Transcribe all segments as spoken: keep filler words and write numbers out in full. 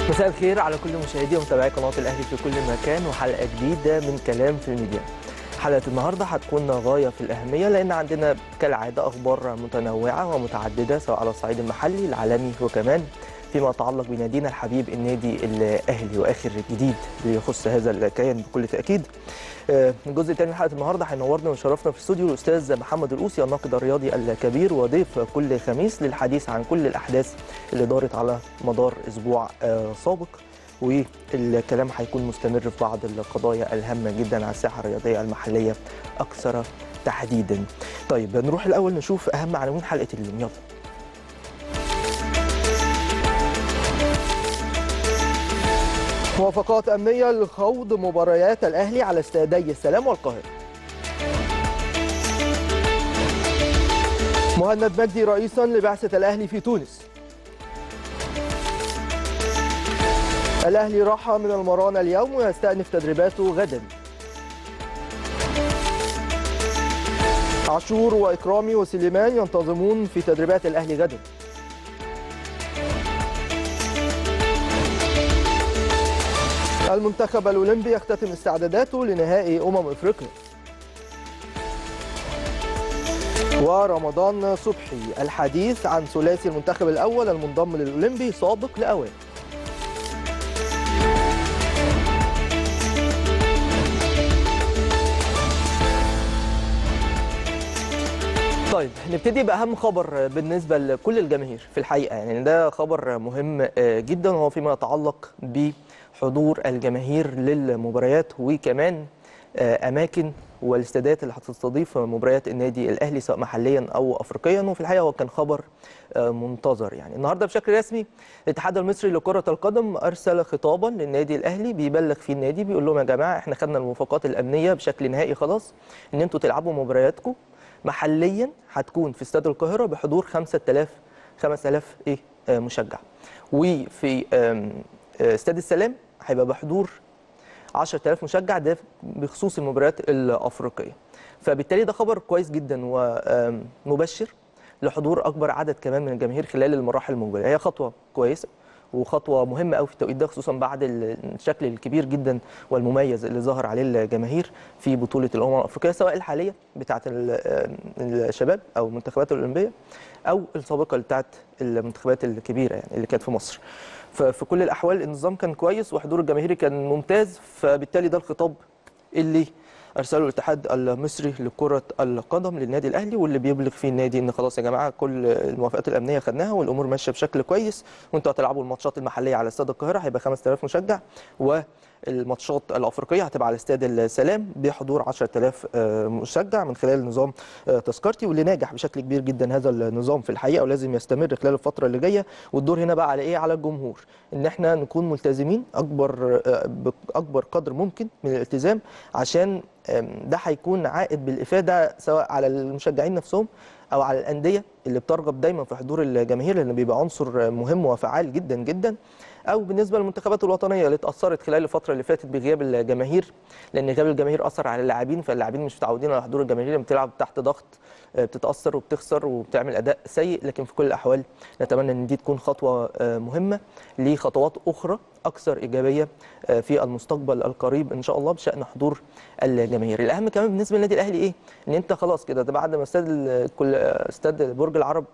مساء الخير على كل مشاهدي ومتابعي قناة الأهلي في كل مكان، وحلقة جديدة من كلام في الميديا. حلقة النهاردة هتكون غاية في الأهمية لأن عندنا كالعادة أخبار متنوعة ومتعددة سواء على الصعيد المحلي العالمي وكمان فيما يتعلق بنادينا الحبيب النادي الأهلي وآخر جديد يخص هذا الكيان بكل تأكيد. الجزء الثاني من حلقة النهارده هينورنا ويشرفنا في الاستوديو الأستاذ محمد الأوسي الناقد الرياضي الكبير وضيف كل خميس للحديث عن كل الأحداث اللي دارت على مدار أسبوع سابق، والكلام هيكون مستمر في بعض القضايا الهامة جدا على الساحة الرياضية المحلية أكثر تحديدا. طيب نروح الأول نشوف أهم عناوين حلقة اليوم. يلا. موافقات أمنية لخوض مباريات الأهلي على استادي السلام والقاهرة. مهند مجدي رئيسا لبعثة الأهلي في تونس. الأهلي راح من المران اليوم ويستأنف تدريباته غدا. عاشور وإكرامي وسليمان ينتظمون في تدريبات الأهلي غدا. المنتخب الأولمبي يختتم استعداداته لنهائي أمم إفريقيا. ورمضان صبحي الحديث عن ثلاثي المنتخب الأول المنضم للأولمبي سابق لأوان. طيب نبتدي بأهم خبر بالنسبة لكل الجماهير في الحقيقة، يعني ده خبر مهم جدا وهو فيما يتعلق بحضور الجماهير للمباريات وكمان أماكن والاستادات اللي هتستضيف مباريات النادي الأهلي سواء محليا أو أفريقيا. وفي الحقيقة هو كان خبر منتظر. يعني النهارده بشكل رسمي الاتحاد المصري لكرة القدم أرسل خطابا للنادي الأهلي بيبلغ فيه النادي بيقول لهم يا جماعة احنا خدنا الموافقات الأمنية بشكل نهائي خلاص إن انتوا تلعبوا مبارياتكم محليا هتكون في استاد القاهرة بحضور خمسة آلاف خمسة آلاف ايه مشجع، وفي استاد السلام هيبقى بحضور عشرة آلاف مشجع، ده بخصوص المباريات الافريقيه. فبالتالي ده خبر كويس جدا ومبشر لحضور اكبر عدد كمان من الجماهير خلال المراحل المقبله. هي خطوه كويسه وخطوه مهمه قوي في التوقيت ده، خصوصا بعد الشكل الكبير جدا والمميز اللي ظهر عليه الجماهير في بطوله الامم الافريقيه سواء الحاليه بتاعه الشباب او المنتخبات الاولمبيه او السابقه بتاعه المنتخبات الكبيره يعني اللي كانت في مصر. ففي كل الاحوال النظام كان كويس وحضور الجماهيري كان ممتاز، فبالتالي ده الخطاب اللي ارسله الاتحاد المصري لكره القدم للنادي الاهلي واللي بيبلغ فيه النادي ان خلاص يا جماعه كل الموافقات الامنيه خدناها والامور ماشيه بشكل كويس وانتوا هتلعبوا الماتشات المحليه على استاد القاهره هيبقى خمسة آلاف مشجع، والماتشات الافريقيه هتبقى على استاد السلام بحضور عشرة آلاف مشجع من خلال نظام تذكرتي، واللي ناجح بشكل كبير جدا هذا النظام في الحقيقه ولازم يستمر خلال الفتره اللي جايه. والدور هنا بقى على ايه؟ على الجمهور، ان احنا نكون ملتزمين اكبر باكبر قدر ممكن من الالتزام عشان ده هيكون عائد بالافاده سواء على المشجعين نفسهم او على الانديه اللي بترغب دايما في حضور الجماهير لان بيبقى عنصر مهم وفعال جدا جدا، او بالنسبه للمنتخبات الوطنيه اللي اتاثرت خلال الفتره اللي فاتت بغياب الجماهير، لان غياب الجماهير اثر على اللاعبين، فاللاعبين مش متعودين على حضور الجماهير لما بتلعب تحت ضغط بتتاثر وبتخسر وبتعمل اداء سيء. لكن في كل الاحوال نتمنى ان دي تكون خطوه مهمه لخطوات اخرى اكثر ايجابيه في المستقبل القريب ان شاء الله بشان حضور الجماهير. الاهم كمان بالنسبه للنادي الاهلي ايه؟ ان انت خلاص كده ده بعد ما استاد كل استاد برج العرب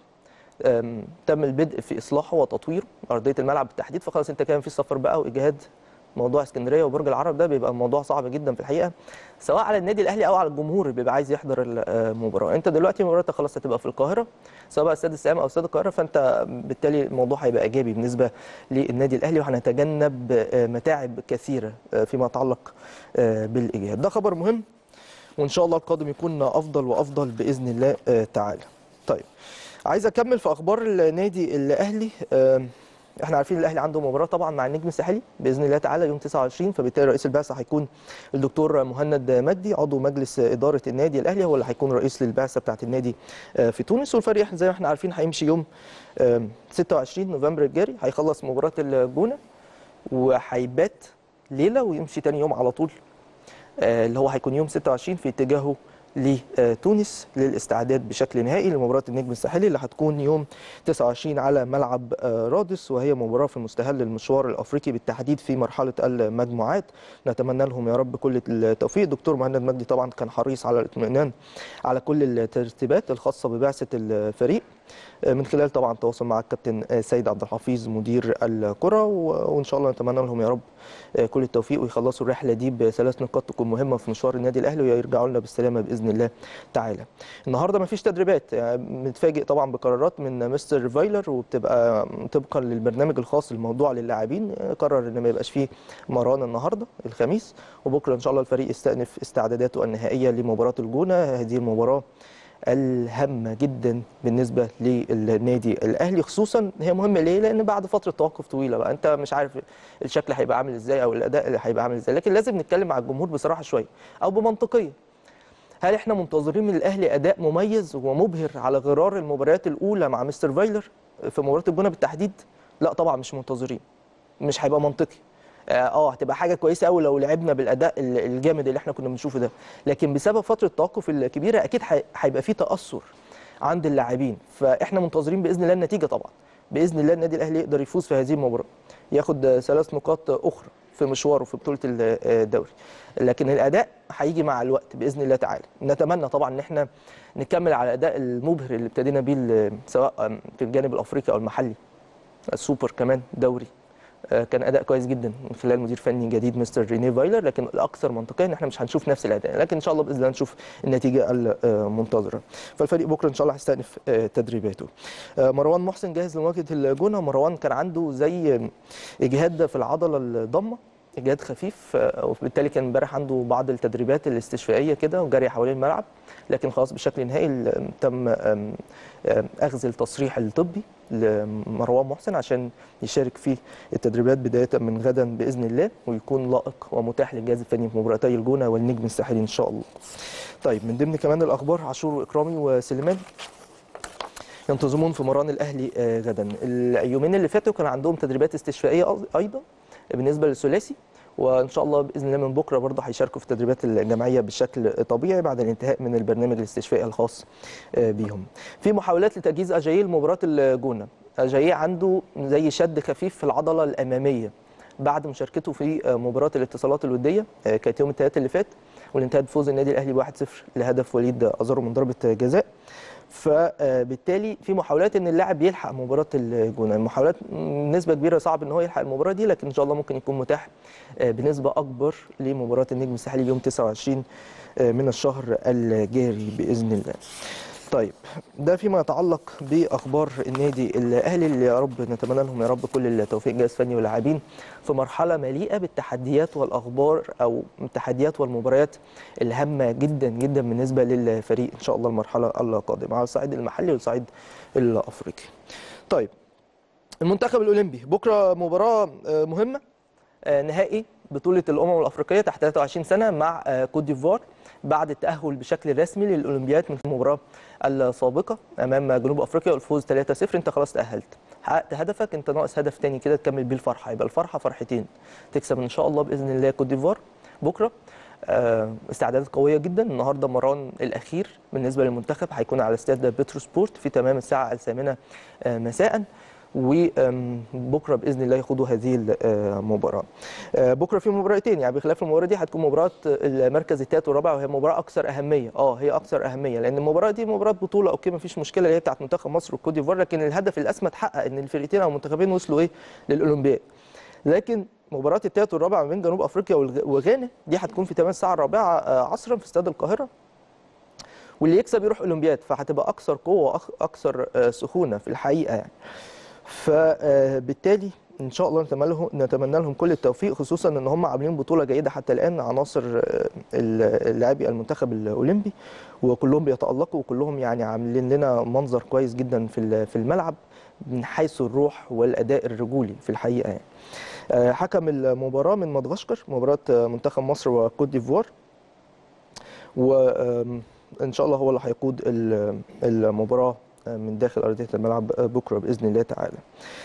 تم البدء في اصلاحه وتطويره ارضيه الملعب بالتحديد، فخلاص انت كان في سفر بقى واجهاد موضوع اسكندريه وبرج العرب ده بيبقى الموضوع صعب جدا في الحقيقه سواء على النادي الاهلي او على الجمهور اللي بيبقى عايز يحضر المباراه. انت دلوقتي مباراتك خلاص هتبقى في القاهره سواء بقى استاد السلام او استاد القاهره، فانت بالتالي الموضوع هيبقى ايجابي بالنسبه للنادي الاهلي وهنتجنب متاعب كثيره فيما يتعلق بالاجهاد. ده خبر مهم وان شاء الله القادم يكون افضل وافضل باذن الله تعالى. طيب عايز اكمل في اخبار النادي الاهلي. احنا عارفين الاهلي عنده مباراه طبعا مع النجم الساحلي باذن الله تعالى يوم تسعة وعشرين، فبالتالي رئيس البعثه هيكون الدكتور مهند مجدي عضو مجلس اداره النادي الاهلي، هو اللي هيكون رئيس للبعثه بتاعه النادي في تونس. والفريق زي ما احنا عارفين هيمشي يوم ستة وعشرين نوفمبر الجاري، هيخلص مباراه الجونه وهيبات ليله ويمشي تاني يوم على طول اللي هو هيكون يوم ستة وعشرين في اتجاهه لتونس للاستعداد بشكل نهائي لمباراه النجم الساحلي اللي هتكون يوم تسعة وعشرين على ملعب رادس، وهي مباراه في المستهل المشوار الافريقي بالتحديد في مرحله المجموعات. نتمنى لهم يا رب كل التوفيق. دكتور مهند مجدي طبعا كان حريص على الاطمئنان على كل الترتيبات الخاصه ببعثه الفريق من خلال طبعا التواصل مع الكابتن سيد عبد الحفيظ مدير الكره، وان شاء الله نتمنى لهم يا رب كل التوفيق ويخلصوا الرحله دي بثلاث نقاط تكون مهمه في مشوار النادي الاهلي ويرجعوا لنا بالسلامه باذن الله تعالى. النهارده ما فيش تدريبات، يعني بنتفاجئ طبعا بقرارات من مستر فايلر وبتبقى طبقا للبرنامج الخاص الموضوع للاعبين. قرر ان ما يبقاش فيه مران النهارده الخميس، وبكره ان شاء الله الفريق يستأنف استعداداته النهائيه لمباراه الجونه. هذه المباراه الهامة جدا بالنسبة للنادي الأهلي، خصوصا هي مهمة ليه؟ لأن بعد فترة توقف طويلة بقى أنت مش عارف الشكل هيبقى عامل إزاي أو الأداء اللي هيبقى عامل إزاي، لكن لازم نتكلم مع الجمهور بصراحة شوية أو بمنطقية. هل إحنا منتظرين من الأهلي أداء مميز ومبهر على غرار المباريات الأولى مع مستر فايلر في مباراة الجونة بالتحديد؟ لا طبعا مش منتظرين، مش هيبقى منطقي. اه هتبقى حاجه كويسه قوي لو لعبنا بالاداء الجامد اللي احنا كنا بنشوفه ده، لكن بسبب فتره التوقف الكبيره اكيد هيبقى فيه تاثر عند اللاعبين. فاحنا منتظرين باذن الله النتيجه طبعا، باذن الله النادي الاهلي يقدر يفوز في هذه المباراه، ياخد ثلاث نقاط اخرى في مشواره في بطوله الدوري، لكن الاداء هيجي مع الوقت باذن الله تعالى. نتمنى طبعا ان احنا نكمل على الاداء المبهر اللي ابتدينا بيه سواء في الجانب الافريقي او المحلي، السوبر كمان دوري كان اداء كويس جدا من خلال مدير فني جديد مستر ريني فايلر، لكن الاكثر منطقيا ان احنا مش هنشوف نفس الاداء، لكن ان شاء الله باذن الله نشوف النتيجه المنتظره. فالفريق بكره ان شاء الله هيستأنف تدريباته. مروان محسن جاهز لمواجهه الجونه. مروان كان عنده زي اجهاد في العضله الضمه، اجهاد خفيف، وبالتالي كان امبارح عنده بعض التدريبات الاستشفائيه كده وجري حوالين الملعب، لكن خلاص بشكل نهائي تم اخذ التصريح الطبي لمروان محسن عشان يشارك في التدريبات بدايه من غدا باذن الله، ويكون لائق ومتاح للجهاز الفني في مباراتي الجونه والنجم الساحلي ان شاء الله. طيب من ضمن كمان الاخبار عاشور واكرامي وسليمان ينتظمون في مران الاهلي غدا. اليومين اللي فاتوا كان عندهم تدريبات استشفائيه ايضا بالنسبه للثلاثي، وان شاء الله باذن الله من بكره برضه هيشاركوا في التدريبات الجماعيه بشكل طبيعي بعد الانتهاء من البرنامج الاستشفائي الخاص بيهم. في محاولات لتجهيز اجاييه لمباراه الجونه. اجاييه عنده زي شد خفيف في العضله الاماميه بعد مشاركته في مباراه الاتصالات الوديه كانت يوم الثلاثاء اللي فات، واللي انتهت بفوز النادي الاهلي واحد صفر لهدف وليد ازارو من ضربه جزاء. فبالتالي في محاولات ان اللاعب يلحق مباراه الجونه. المحاولات بنسبه كبيره صعب ان هو يلحق المباراه دي، لكن ان شاء الله ممكن يكون متاح بنسبه اكبر لمباراه النجم الساحلي يوم تسعة وعشرين من الشهر الجاري باذن الله. طيب ده فيما يتعلق باخبار النادي الاهلي اللي يا رب نتمنى لهم يا رب كل التوفيق، جهاز فني ولاعبين في مرحله مليئه بالتحديات والاخبار او التحديات والمباريات الهامه جدا جدا بالنسبه للفريق ان شاء الله المرحله القادمه على الصعيد المحلي والصعيد الافريقي. طيب المنتخب الاولمبي بكره مباراه مهمه، نهائي بطوله الامم الافريقيه تحت ثلاثة وعشرين سنه مع كوت ديفوار بعد التاهل بشكل رسمي للاولمبياد من المباراه السابقه امام جنوب افريقيا والفوز ثلاثة صفر. انت خلاص تاهلت، حققت هدفك، انت ناقص هدف ثاني كده تكمل بيه الفرحه، يبقى الفرحه فرحتين، تكسب ان شاء الله باذن الله كوت ديفوار بكره. استعدادات قويه جدا. النهارده مران الاخير بالنسبه للمنتخب هيكون على استاد بترو سبورت في تمام الساعه الثامنه مساء، وبكره باذن الله يخوضوا هذه المباراه. بكره في مباراتين، يعني بخلاف المباراه دي هتكون مباراه المركز الثالث والرابع، وهي مباراه اكثر اهميه. اه هي اكثر اهميه لان المباراه دي مباراه بطوله، اوكي مفيش مشكله اللي هي بتاعت منتخب مصر والكوت ديفوار، لكن الهدف الاسمى اتحقق ان الفرقتين او المنتخبين وصلوا ايه للاولمبياد. لكن مباراه الثالث والرابع ما بين جنوب افريقيا وغانا دي هتكون في تمام الساعه الرابعه عصرا في استاد القاهره، واللي يكسب يروح اولمبياد، فهتبقى اكثر قوه واكثر سخونه في الحقيقه يعني. فبالتالي ان شاء الله نتمنى لهم كل التوفيق، خصوصا ان هم عاملين بطوله جيده حتى الان، عناصر اللاعبي المنتخب الاولمبي وكلهم بيتالقوا وكلهم يعني عاملين لنا منظر كويس جدا في في الملعب من حيث الروح والاداء الرجولي في الحقيقه يعني. حكم المباراه من مدغشقر، مباراه منتخب مصر وكوت ديفوار، وان شاء الله هو اللي هيقود المباراه من داخل ارضيه الملعب بكره باذن الله تعالى.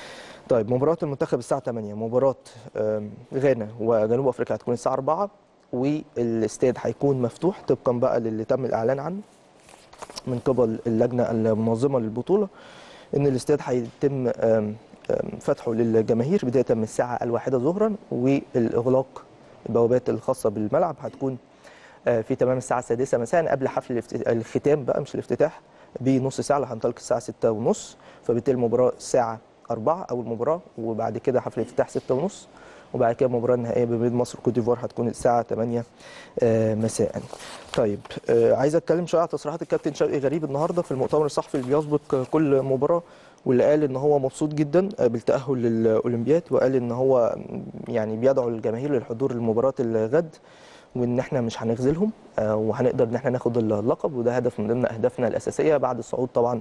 طيب مباراه المنتخب الساعه ثمانية، مباراه غانا وجنوب افريقيا هتكون الساعه أربعة، والاستاد هيكون مفتوح طبقا بقى للي تم الاعلان عنه من قبل اللجنه المنظمه للبطوله، ان الاستاد هيتم فتحه للجماهير بدايه من الساعه الواحدة ظهرا، والاغلاق البوابات الخاصه بالملعب هتكون في تمام الساعه السادسة مساء قبل حفل الختام بقى مش الافتتاح بنص ساعه اللي هنطلق الساعه ستة ونص، فبالتالي المباراه الساعه أربعة اول مباراه، وبعد كده حفل الافتتاح ستة ونص، وبعد كده المباراه النهائيه بين مصر وكوت ديفوار هتكون الساعه ثمانية مساء. طيب عايز اتكلم شويه على تصريحات الكابتن شوقي غريب النهارده في المؤتمر الصحفي اللي بيسبق كل مباراه، واللي قال ان هو مبسوط جدا بالتاهل للاولمبياد، وقال ان هو يعني بيدعو الجماهير للحضور لمباراه الغد، وان احنا مش هنخذلهم وهنقدر ان احنا ناخد اللقب، وده هدف من ضمن اهدافنا الاساسيه بعد الصعود طبعا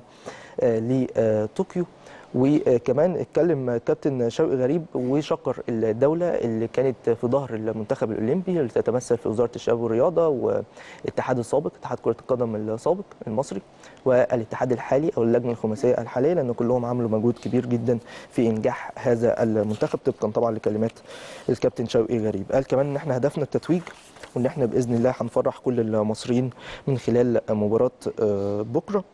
لطوكيو. وكمان اتكلم كابتن شوقي غريب وشكر الدوله اللي كانت في ظهر المنتخب الاولمبي اللي تتمثل في وزاره الشباب والرياضه والاتحاد السابق اتحاد كره القدم السابق المصري والاتحاد الحالي او اللجنه الخماسيه الحاليه، لان كلهم عملوا مجهود كبير جدا في انجاح هذا المنتخب طبقا طبعا لكلمات الكابتن شوقي غريب. قال كمان ان احنا هدفنا التتويج، وان احنا باذن الله هنفرح كل المصريين من خلال مباراه بكره.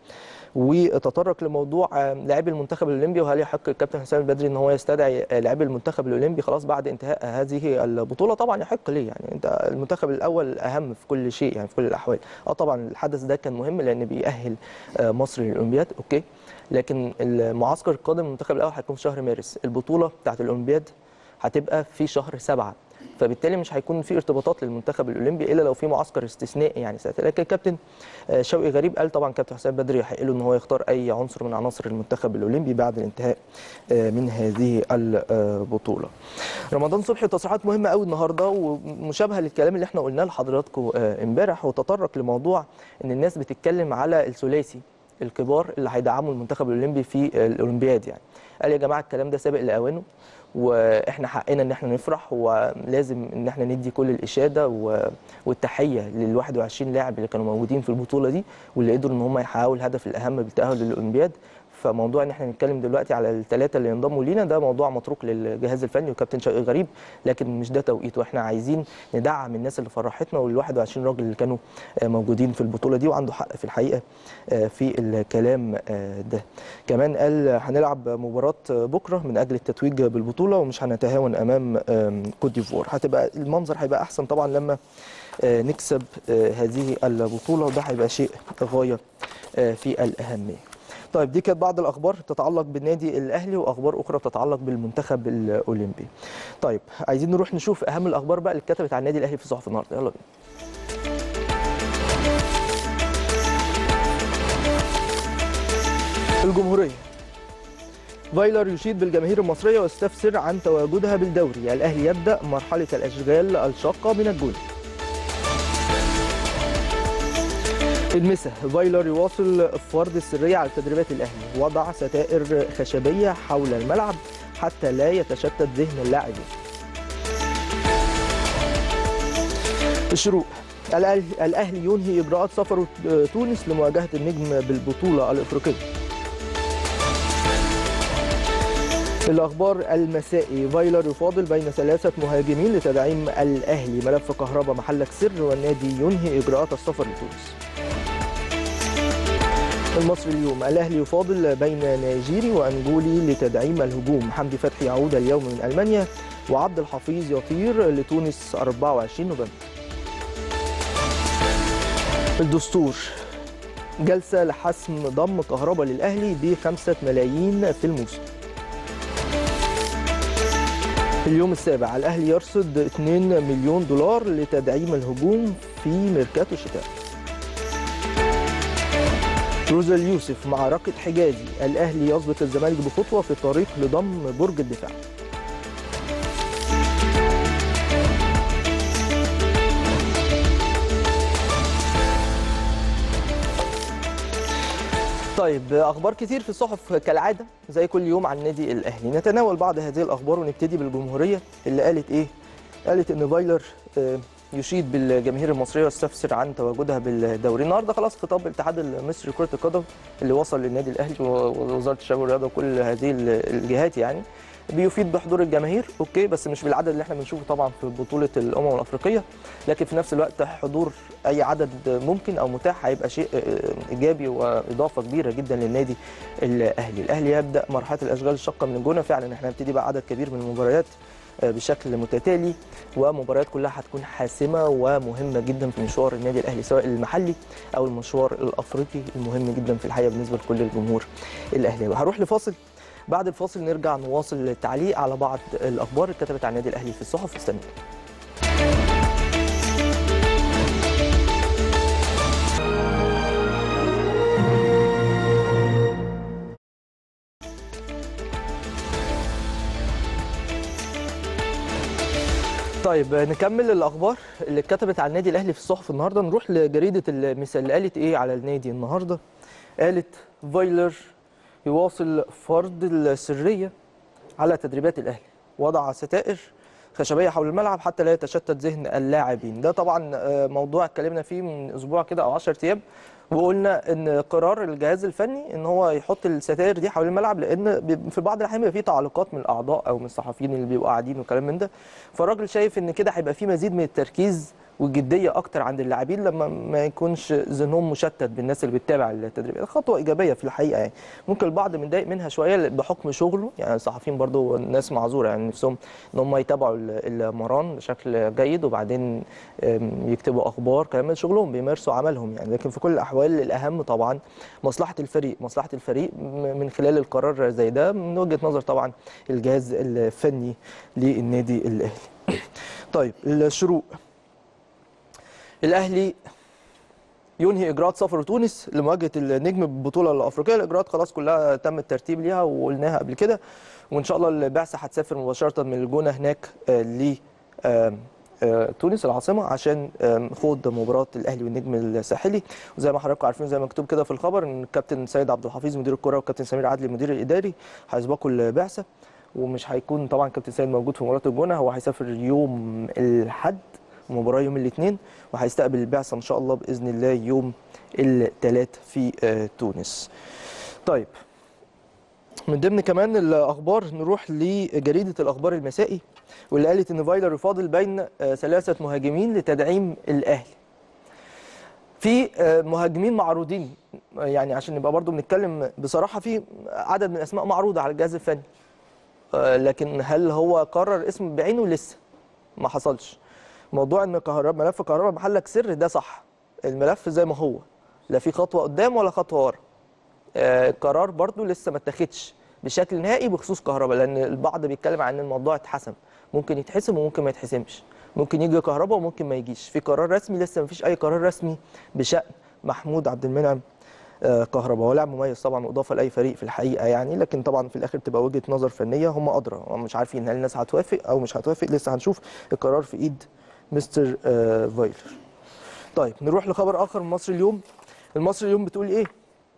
وتطرق لموضوع لاعبي المنتخب الاولمبي، وهل يحق الكابتن حسام البدري ان هو يستدعي لاعبي المنتخب الاولمبي خلاص بعد انتهاء هذه البطوله؟ طبعا يحق. ليه؟ يعني انت المنتخب الاول اهم في كل شيء، يعني في كل الاحوال. اه طبعا الحدث ده كان مهم لان بيأهل مصر للاولمبياد، اوكي، لكن المعسكر القادم المنتخب الاول هيكون في شهر مارس، البطوله بتاعت الاولمبياد هتبقى في شهر سبعة، فبالتالي مش هيكون في ارتباطات للمنتخب الاولمبي الا لو في معسكر استثنائي يعني ساعتها. لكن الكابتن شوقي غريب قال طبعا كابتن حسام بدري يحق له ان هو يختار اي عنصر من عناصر المنتخب الاولمبي بعد الانتهاء من هذه البطوله. رمضان صبحي تصريحات مهمه قوي النهارده ومشابهه للكلام اللي احنا قلناه لحضراتكم امبارح، وتطرق لموضوع ان الناس بتتكلم على الثلاثي الكبار اللي هيدعموا المنتخب الاولمبي في الاولمبياد. يعني قال يا جماعه الكلام ده سابق لاوانه، واحنا حقنا ان احنا نفرح، ولازم ان احنا ندي كل الاشاده والتحيه لل واحد وعشرين لاعب اللي كانوا موجودين في البطوله دي، واللي قدروا ان هم يحققوا الهدف الاهم بالتاهل للاولمبياد. فموضوع ان احنا نتكلم دلوقتي على الثلاثه اللي ينضموا لينا ده موضوع متروك للجهاز الفني وكابتن شوقي غريب، لكن مش ده توقيته. احنا عايزين ندعم الناس اللي فرحتنا وال واحد وعشرين راجل اللي كانوا موجودين في البطوله دي، وعنده حق في الحقيقه في الكلام ده. كمان قال هنلعب مباراه بكره من اجل التتويج بالبطوله ومش هنتهاون امام كوت ديفوار. هتبقى المنظر هيبقى احسن طبعا لما نكسب هذه البطوله، وده هيبقى شيء غايه في الاهميه. طيب دي كانت بعض الاخبار تتعلق بالنادي الاهلي، واخبار اخرى تتعلق بالمنتخب الاولمبي. طيب عايزين نروح نشوف اهم الاخبار بقى اللي اتكتبت عن النادي الاهلي في صحف النهارده، يلا بينا. الجمهوريه، فايلر يشيد بالجماهير المصريه واستفسر عن تواجدها بالدوري، الاهلي يبدا مرحله الاشغال الشاقه من الجول. المسا، فايلر يواصل فرض السريه على تدريبات الاهلي، وضع ستائر خشبيه حول الملعب حتى لا يتشتت ذهن اللاعبين. الشروق، الاهلي ينهي اجراءات سفر تونس لمواجهه النجم بالبطوله الافريقيه. الأخبار المسائي، فايلر يفاضل بين ثلاثة مهاجمين لتدعيم الأهلي، ملف كهربا محلك سر والنادي ينهي إجراءات السفر لتونس. المصري اليوم، الأهلي يفاضل بين نيجيري وأنجولي لتدعيم الهجوم، حمدي فتحي يعود اليوم من ألمانيا، وعبد الحفيظ يطير لتونس أربعة وعشرين نوفمبر. الدستور، جلسة لحسم ضم كهربا للأهلي بخمسة ملايين في الموسم. اليوم السابع، الأهلي يرصد اثنين مليون دولار لتدعيم الهجوم في ميركاتو الشتاء. روزا اليوسف، معركة حجازي، الأهلي يسبق الزمالك بخطوة في الطريق لضم برج الدفاع. طيب اخبار كتير في الصحف كالعاده زي كل يوم عن النادي الاهلي، نتناول بعض هذه الاخبار ونبتدي بالجمهوريه اللي قالت ايه؟ قالت ان فايلر يشيد بالجماهير المصريه واستفسر عن تواجدها بالدوري. النهارده خلاص خطاب الاتحاد المصري لكره القدم اللي وصل للنادي الاهلي ووزاره الشباب والرياضه وكل هذه الجهات يعني بيفيد بحضور الجماهير اوكي، بس مش بالعدد اللي احنا بنشوفه طبعا في بطوله الامم الافريقيه، لكن في نفس الوقت حضور اي عدد ممكن او متاح هيبقى شيء ايجابي واضافه كبيره جدا للنادي الاهلي. الاهلي يبدا مرحله الاشغال الشاقه من الجونه، فعلا احنا هنبتدي بقى عدد كبير من المباريات بشكل متتالي، ومباريات كلها هتكون حاسمه ومهمه جدا في مشوار النادي الاهلي سواء المحلي او المشوار الافريقي المهم جدا في الحقيقه بالنسبه لكل الجمهور الاهلاوي. هروح لفاصل، بعد الفاصل نرجع نواصل التعليق على بعض الاخبار اللي اتكتبت عن النادي الاهلي في الصحف. استنوا. طيب نكمل الاخبار اللي اتكتبت عن النادي الاهلي في الصحف النهارده. نروح لجريده المثال اللي قالت ايه على النادي النهارده. قالت فايلر يواصل فرض السريه على تدريبات الاهلي، وضع ستائر خشبيه حول الملعب حتى لا يتشتت ذهن اللاعبين. ده طبعا موضوع اتكلمنا فيه من اسبوع كده او عشرة ايام، وقلنا ان قرار الجهاز الفني ان هو يحط الستائر دي حول الملعب، لان في بعض الاحيان بيبقى في تعليقات من الاعضاء او من الصحفيين اللي بيبقوا قاعدين وكلام من ده، فالراجل شايف ان كده هيبقى في مزيد من التركيز والجديه اكتر عند اللاعبين لما ما يكونش ذهنهم مشتت بالناس اللي بتتابع التدريب. خطوه ايجابيه في الحقيقه، يعني ممكن البعض متضايق منها شويه بحكم شغله، يعني الصحفيين برضو ناس معذوره يعني نفسهم ان هم يتابعوا المران بشكل جيد وبعدين يكتبوا اخبار كلام من شغلهم، بيمارسوا عملهم يعني، لكن في كل الاحوال الاهم طبعا مصلحه الفريق، مصلحه الفريق من خلال القرار زي ده من وجهه نظر طبعا الجهاز الفني للنادي الاهلي. طيب الشروق، الاهلي ينهي اجراءات سفر تونس لمواجهه النجم بالبطوله الافريقيه. الاجراءات خلاص كلها تم الترتيب ليها وقلناها قبل كده، وان شاء الله البعثه هتسافر مباشره من الجونه هناك ل تونس العاصمه عشان خوض مباراه الاهلي والنجم الساحلي. وزي ما حضراتكم عارفين زي ما مكتوب كده في الخبر ان الكابتن سيد عبد الحفيظ مدير الكره والكابتن سمير عدلي المدير الاداري هيسبقوا البعثه، ومش هيكون طبعا كابتن سيد موجود في مباراه الجونه، هو هيسافر يوم الاحد ومباراه يوم الاثنين، وهيستقبل البعثه ان شاء الله باذن الله يوم الثلاث في تونس. طيب من ضمن كمان الاخبار نروح لجريده الاخبار المسائي واللي قالت ان فايلر يفاضل بين ثلاثه مهاجمين لتدعيم الاهلي. في مهاجمين معروضين، يعني عشان نبقى برضو بنتكلم بصراحه، في عدد من الاسماء معروضه على الجهاز الفني، لكن هل هو قرر اسم بعينه؟ لسه ما حصلش. موضوع ان كهرباء ملف كهرباء محلك سر ده صح، الملف زي ما هو، لا في خطوه قدام ولا خطوه ورا. آه القرار برضو لسه ما اتاخدش بشكل نهائي بخصوص كهرباء، لان البعض بيتكلم عن ان الموضوع اتحسم، ممكن يتحسم وممكن ما يتحسمش، ممكن يجي كهرباء وممكن ما يجيش. في قرار رسمي لسه ما فيش اي قرار رسمي بشان محمود عبد المنعم آه كهرباء. هو لاعب مميز طبعا واضافه لاي فريق في الحقيقه يعني، لكن طبعا في الاخر بتبقى وجهه نظر فنيه، هم ادرى، هم مش عارفين هل الناس هتوافق او مش هتوافق، لسه هنشوف. القرار في ايد مستر آه فايلر. طيب نروح لخبر اخر من مصر اليوم. المصري اليوم بتقول ايه؟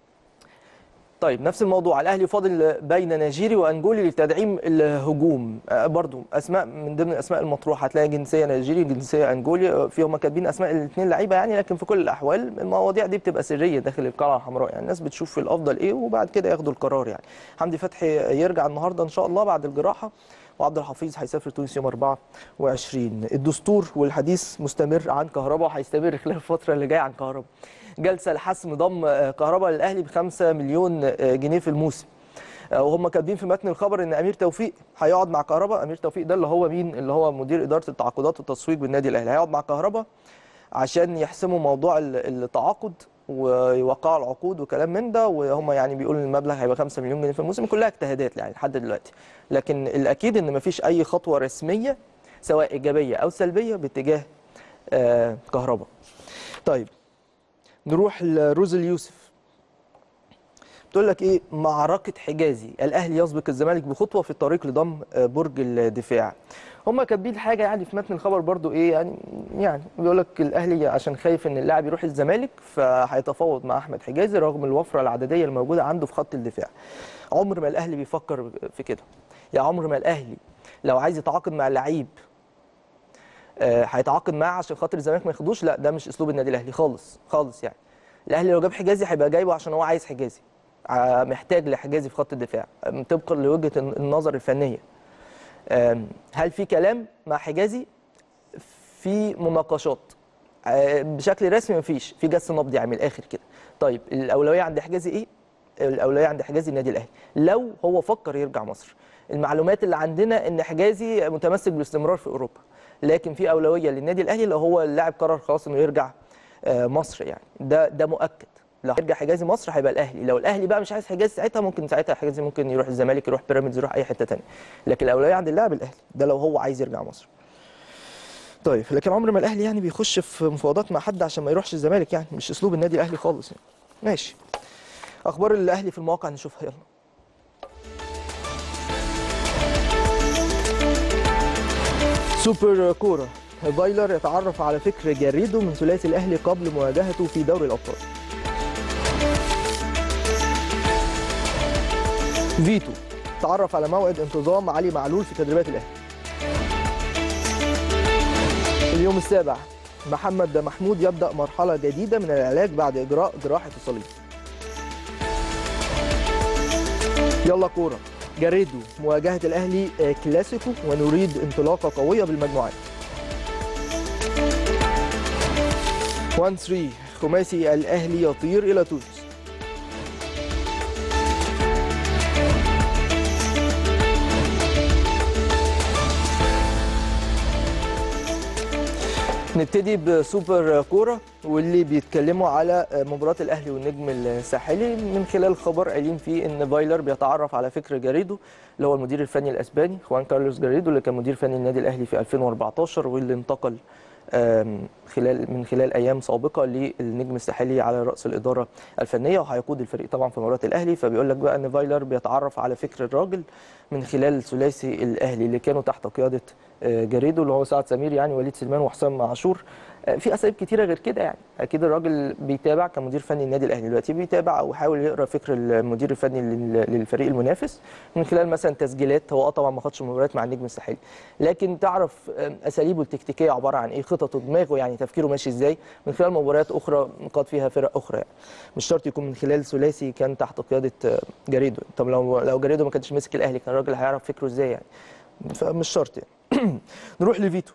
طيب نفس الموضوع، الاهلي فاضل بين نيجيري وانجولي لتدعيم الهجوم. آه برضو اسماء من ضمن الاسماء المطروحه، هتلاقي جنسيه نيجيري جنسيه انجولي، في هم كاتبين اسماء الاثنين لعيبه يعني، لكن في كل الاحوال المواضيع دي بتبقى سريه داخل القلعه الحمراء، يعني الناس بتشوف في الافضل ايه وبعد كده ياخدوا القرار يعني. حمدي فتحي يرجع النهارده ان شاء الله بعد الجراحه، وعبد الحفيظ هيسافر تونس يوم أربعة وعشرين. الدستور والحديث مستمر عن كهرباء وهيستمر خلال الفتره اللي جايه عن كهرباء. جلسه لحسم ضم كهرباء للاهلي بخمسة مليون جنيه في الموسم، وهم كاتبين في متن الخبر ان امير توفيق هيقعد مع كهرباء. امير توفيق ده اللي هو مين؟ اللي هو مدير اداره التعاقدات والتسويق بالنادي الاهلي، هيقعد مع كهرباء عشان يحسموا موضوع التعاقد ويوقعوا العقود وكلام من ده، وهم يعني بيقولوا ان المبلغ هيبقى خمسة مليون جنيه في الموسم، كلها اجتهادات يعني لحد دلوقتي، لكن الاكيد ان مفيش اي خطوه رسميه سواء ايجابيه او سلبيه باتجاه آه كهرباء. طيب نروح لروز اليوسف، بتقول لك ايه؟ معركه حجازي، الاهلي يسبق الزمالك بخطوه في الطريق لضم برج الدفاع. هم كاتبين حاجه يعني في متن الخبر برضو ايه يعني، يعني بيقول لك الاهلي عشان خايف ان اللاعب يروح الزمالك فهيتفاوض مع احمد حجازي رغم الوفره العدديه الموجوده عنده في خط الدفاع. عمر ما الاهلي بيفكر في كده، يا عمر ما الاهلي لو عايز يتعاقد مع اللعيب هيتعاقد معاه عشان خاطر الزمالك ما ياخدوش، لا ده مش اسلوب النادي الاهلي خالص خالص يعني. الاهلي لو جاب حجازي هيبقى جايبه عشان هو عايز حجازي، محتاج لحجازي في خط الدفاع طبقا لوجهه النظر الفنيه، هل في كلام مع حجازي؟ في مناقشات بشكل رسمي مفيش، في جس نبض يعني من الاخر كده. طيب الاولويه عند حجازي ايه؟ الاولويه عند حجازي النادي الاهلي لو هو فكر يرجع مصر. المعلومات اللي عندنا ان حجازي متمسك بالاستمرار في اوروبا، لكن في اولويه للنادي الاهلي لو هو اللاعب قرر خلاص انه يرجع مصر، يعني ده ده مؤكد. لو هيرجع حجازي مصر هيبقى الاهلي، لو الاهلي بقى مش عايز حجازي ساعتها ممكن ساعتها حجازي ممكن يروح الزمالك، يروح بيراميدز، يروح اي حته ثانيه، لكن الاولويه عند اللاعب الاهلي ده لو هو عايز يرجع مصر. طيب لكن عمر ما الاهلي يعني بيخش في مفاوضات مع حد عشان ما يروحش الزمالك، يعني مش اسلوب النادي الاهلي خالص يعني. ماشي. اخبار الاهلي في المواقع نشوفها يلا. سوبر كوره، فايلر يتعرف على فكر جاريدو من ثلاثي الاهلي قبل مواجهته في دوري الابطال. فيتو تعرف على موعد انتظام علي معلول في تدريبات الاهلي. اليوم السابع، محمد محمود يبدأ مرحلة جديدة من العلاج بعد إجراء جراحة الصليب. يلا كورة، جاريدو مواجهة الأهلي كلاسيكو ونريد انطلاقة قوية بالمجموعات. واحد ثلاثة، خماسي الأهلي يطير إلى تونس. نبتدي بسوبر كوره واللي بيتكلموا على مباراه الاهلي والنجم الساحلي من خلال خبر قايلين فيه ان فايلر بيتعرف على فكر جاريدو اللي هو المدير الفني الاسباني خوان كارلوس جاريدو اللي كان مدير فني النادي الاهلي في ألفين وأربعتاشر واللي انتقل خلال من خلال ايام سابقه للنجم الساحلي على راس الاداره الفنيه، وهيقود الفريق طبعا في مباراه الاهلي. فبيقول لك بقى ان فايلر بيتعرف على فكر الراجل من خلال ثلاثي الاهلي اللي كانوا تحت قياده جاريدو اللي هو سعد سمير يعني وليد سليمان وحسام عاشور. في اساليب كتيره غير كده يعني. اكيد الراجل بيتابع كمدير فني النادي الاهلي دلوقتي، بيتابع او يحاول يقرا فكر المدير الفني للفريق المنافس من خلال مثلا تسجيلات. هو اه طبعا ما خدش مباريات مع النجم الساحلي، لكن تعرف اساليبه التكتيكيه عباره عن ايه، خططه، دماغه، يعني تفكيره ماشي ازاي من خلال مباريات اخرى قاد فيها فرق اخرى يعني. مش شرط يكون من خلال ثلاثي كان تحت قياده جاريدو. طب لو لو جاريدو ما كانش ماسك الاهلي كان الراجل هيعرف فكره ازاي يعني؟ فمش شرط يعني. نروح لفيتو.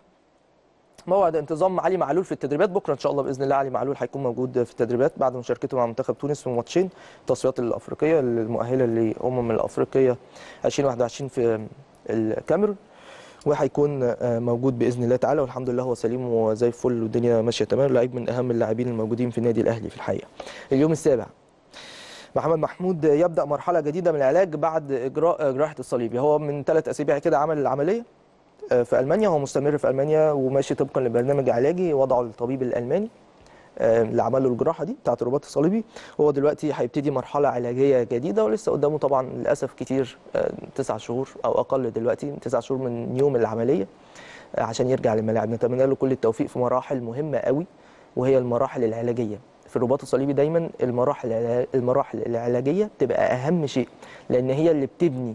موعد انتظام علي معلول في التدريبات بكره ان شاء الله باذن الله. علي معلول هيكون موجود في التدريبات بعد مشاركته مع منتخب تونس في ماتشين التصفيات الافريقيه المؤهله لامم الافريقيه ألفين وواحد وعشرين في الكاميرون، وهيكون موجود باذن الله تعالى، والحمد لله هو سليم وزي الفل والدنيا ماشيه تمام. لعيب من اهم اللاعبين الموجودين في النادي الاهلي في الحقيقه. اليوم السابع، محمد محمود يبدا مرحله جديده من العلاج بعد اجراء جراحه الصليبي. هو من ثلاث اسابيع كده عمل العمليه في المانيا، هو مستمر في المانيا وماشي طبقا لبرنامج علاجي وضعه الطبيب الالماني اللي عمل له الجراحه دي بتاعه الرباط الصليبي. هو دلوقتي هيبتدي مرحله علاجيه جديده ولسه قدامه طبعا للاسف كتير، تسع شهور او اقل دلوقتي، تسع شهور من يوم العمليه عشان يرجع للملاعب. نتمنى له كل التوفيق في مراحل مهمه قوي وهي المراحل العلاجيه. في الرباط الصليبي دايما المراحل المراحل العلاجيه بتبقى اهم شيء، لان هي اللي بتبني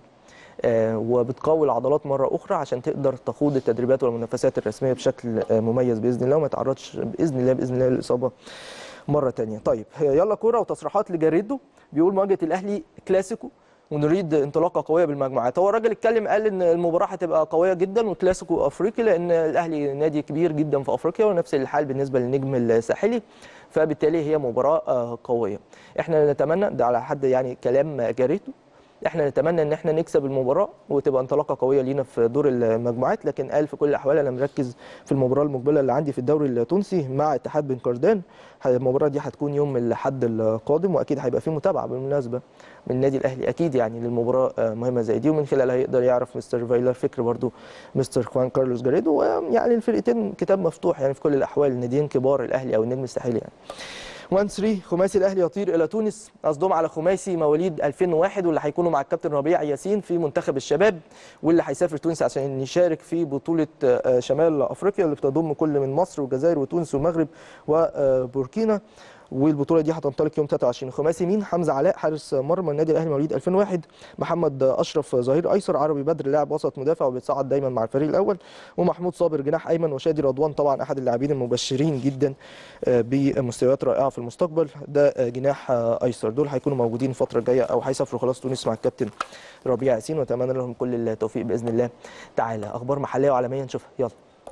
وبتقوي العضلات مره اخرى عشان تقدر تخوض التدريبات والمنافسات الرسميه بشكل مميز باذن الله وما يتعرضش باذن الله باذن الله للاصابه مره ثانيه. طيب يلا كوره وتصريحات لجاريدو. بيقول مواجهه الاهلي كلاسيكو ونريد انطلاقه قويه بالمجموعات. هو الراجل اتكلم قال ان المباراه هتبقى قويه جدا وكلاسيكو افريقي لان الاهلي نادي كبير جدا في افريقيا ونفس الحال بالنسبه للنجم الساحلي، فبالتالي هي مباراه قويه. احنا نتمنى ده على حد يعني كلام جاريدو، احنا نتمنى ان احنا نكسب المباراه وتبقى انطلاقه قويه لينا في دور المجموعات، لكن قال في كل الاحوال انا مركز في المباراه المقبله اللي عندي في الدوري التونسي مع اتحاد بن قردان. المباراه دي هتكون يوم الاحد القادم واكيد هيبقى في متابعه بالمناسبه من النادي الاهلي اكيد يعني للمباراه مهمه زي دي، ومن خلالها يقدر يعرف مستر فايلر فكر برضو مستر خوان كارلوس جاريدو. ويعني الفرقتين كتاب مفتوح يعني في كل الاحوال، ناديين كبار الاهلي او النجم الساحلي يعني. واحد ثلاثة، خماسي الاهلي يطير الى تونس. قصدهم على خماسي مواليد ألفين وواحد واللي هيكونوا مع الكابتن ربيع ياسين في منتخب الشباب واللي هيسافر تونس عشان يشارك في بطوله شمال افريقيا اللي بتضم كل من مصر والجزائر وتونس والمغرب وبوركينا. والبطوله دي هتنطلق يوم ثلاثة وعشرين. خماسي مين؟ حمزه علاء حارس مرمى النادي الاهلي مواليد ألفين وواحد، محمد اشرف ظهير ايسر، عربي بدر لاعب وسط مدافع وبيتصعد دايما مع الفريق الاول، ومحمود صابر جناح ايمن، وشادي رضوان طبعا احد اللاعبين المبشرين جدا بمستويات رائعه في المستقبل، ده جناح ايسر. دول هيكونوا موجودين الفتره الجايه او هيسافروا خلاص تونس مع الكابتن ربيع ياسين، واتمنى لهم كل التوفيق باذن الله تعالى. اخبار محليه وعالميه نشوفها يلا.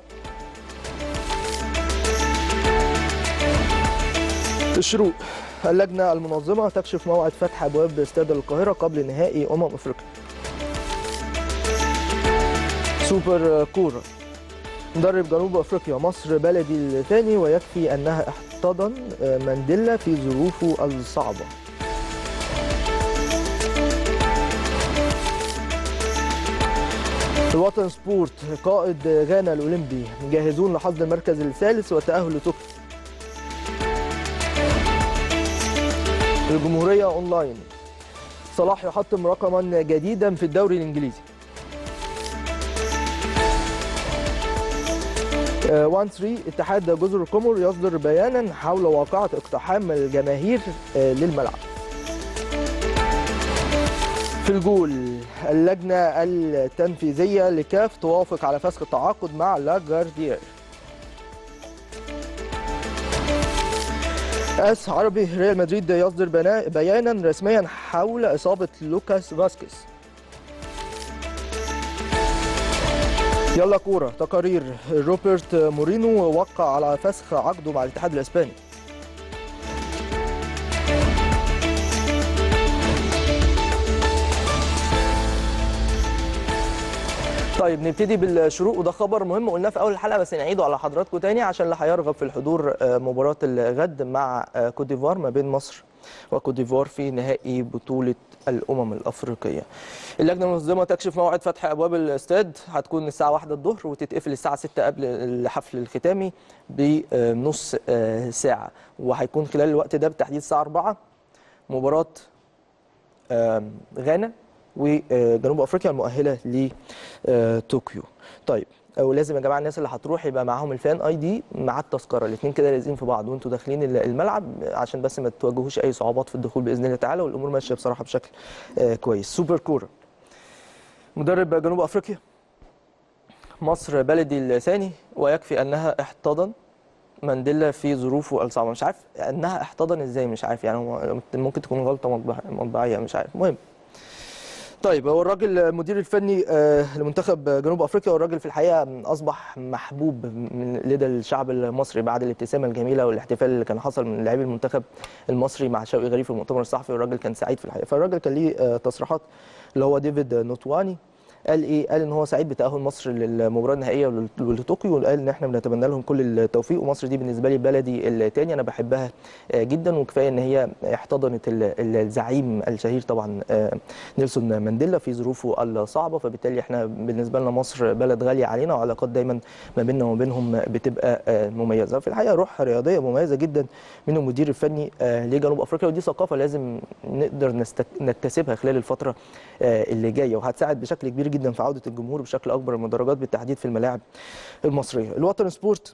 الشروق، اللجنه المنظمه تكشف موعد فتح ابواب استاد القاهره قبل نهائي امم افريقيا. سوبر كوره، مدرب جنوب افريقيا مصر بلدي الثاني ويكفي انها احتضن مانديلا في ظروفه الصعبه. الوطن سبورت، قائد غانا الاولمبي جاهزون لحصد المركز الثالث والتاهل لطوكيو. الجمهوريه اونلاين، صلاح يحطم رقما جديدا في الدوري الانجليزي. واحد ثلاثة، اتحاد جزر القمر يصدر بيانا حول واقعة اقتحام الجماهير للملعب. في الجول، اللجنة التنفيذية لكاف توافق على فسخ التعاقد مع لاجاردير. اس عربي، ريال مدريد يصدر بيانا رسميا حول إصابة لوكاس فاسكيز. يلا كورة، تقارير، روبرت مورينو وقع على فسخ عقده مع الاتحاد الاسباني. طيب نبتدي بالشروق، وده خبر مهم قلناه في اول الحلقه بس نعيده على حضراتكم تاني عشان اللي هيرغب في الحضور مباراه الغد مع كوت ديفوار ما بين مصر وكوت ديفوار في نهائي بطوله الامم الافريقيه. اللجنه المنظمه تكشف موعد فتح ابواب الاستاد، هتكون الساعه واحدة الظهر وتتقفل الساعه ستة قبل الحفل الختامي بنص ساعه، وهيكون خلال الوقت ده بالتحديد الساعه أربعة مباراه غانا وجنوب افريقيا المؤهله لطوكيو. طيب ولازم يا جماعه الناس اللي هتروح يبقى معاهم الفان اي دي مع التذكره، الاثنين كده لازقين في بعض وانتوا داخلين الملعب عشان بس ما تواجهوش اي صعوبات في الدخول باذن الله تعالى، والامور ماشيه بصراحه بشكل كويس. سوبر كوره، مدرب جنوب افريقيا مصر بلدي الثاني ويكفي انها احتضن مانديلا في ظروفه الصعبه. مش عارف انها احتضن ازاي، مش عارف يعني ممكن تكون غلطه مطبعيه مش عارف. المهم طيب، هو الراجل المدير الفني لمنتخب جنوب افريقيا، والراجل في الحقيقه اصبح محبوب من لدى الشعب المصري بعد الابتسامه الجميله والاحتفال اللي كان حصل من لاعبي المنتخب المصري مع شوقي غريب في المؤتمر الصحفي، والراجل كان سعيد في الحقيقه. فالراجل كان ليه تصريحات اللي هو ديفيد نوتواني، قال ايه؟ قال ان هو سعيد بتاهل مصر للمباراه النهائيه ولطوكيو، وقال ان احنا بنتمنى لهم كل التوفيق، ومصر دي بالنسبه لي بلدي الثاني انا بحبها جدا، وكفايه ان هي احتضنت الزعيم الشهير طبعا نيلسون مانديلا في ظروفه الصعبه، فبالتالي احنا بالنسبه لنا مصر بلد غاليه علينا، وعلاقات دايما ما بيننا وما بينهم بتبقى مميزه. في الحقيقه روح رياضيه مميزه جدا من المدير الفني لجنوب افريقيا، ودي ثقافه لازم نقدر نكتسبها خلال الفتره اللي جايه، وهتساعد بشكل كبير جدا في عوده الجمهور بشكل اكبر المدرجات بالتحديد في الملاعب المصريه. الوطن سبورت،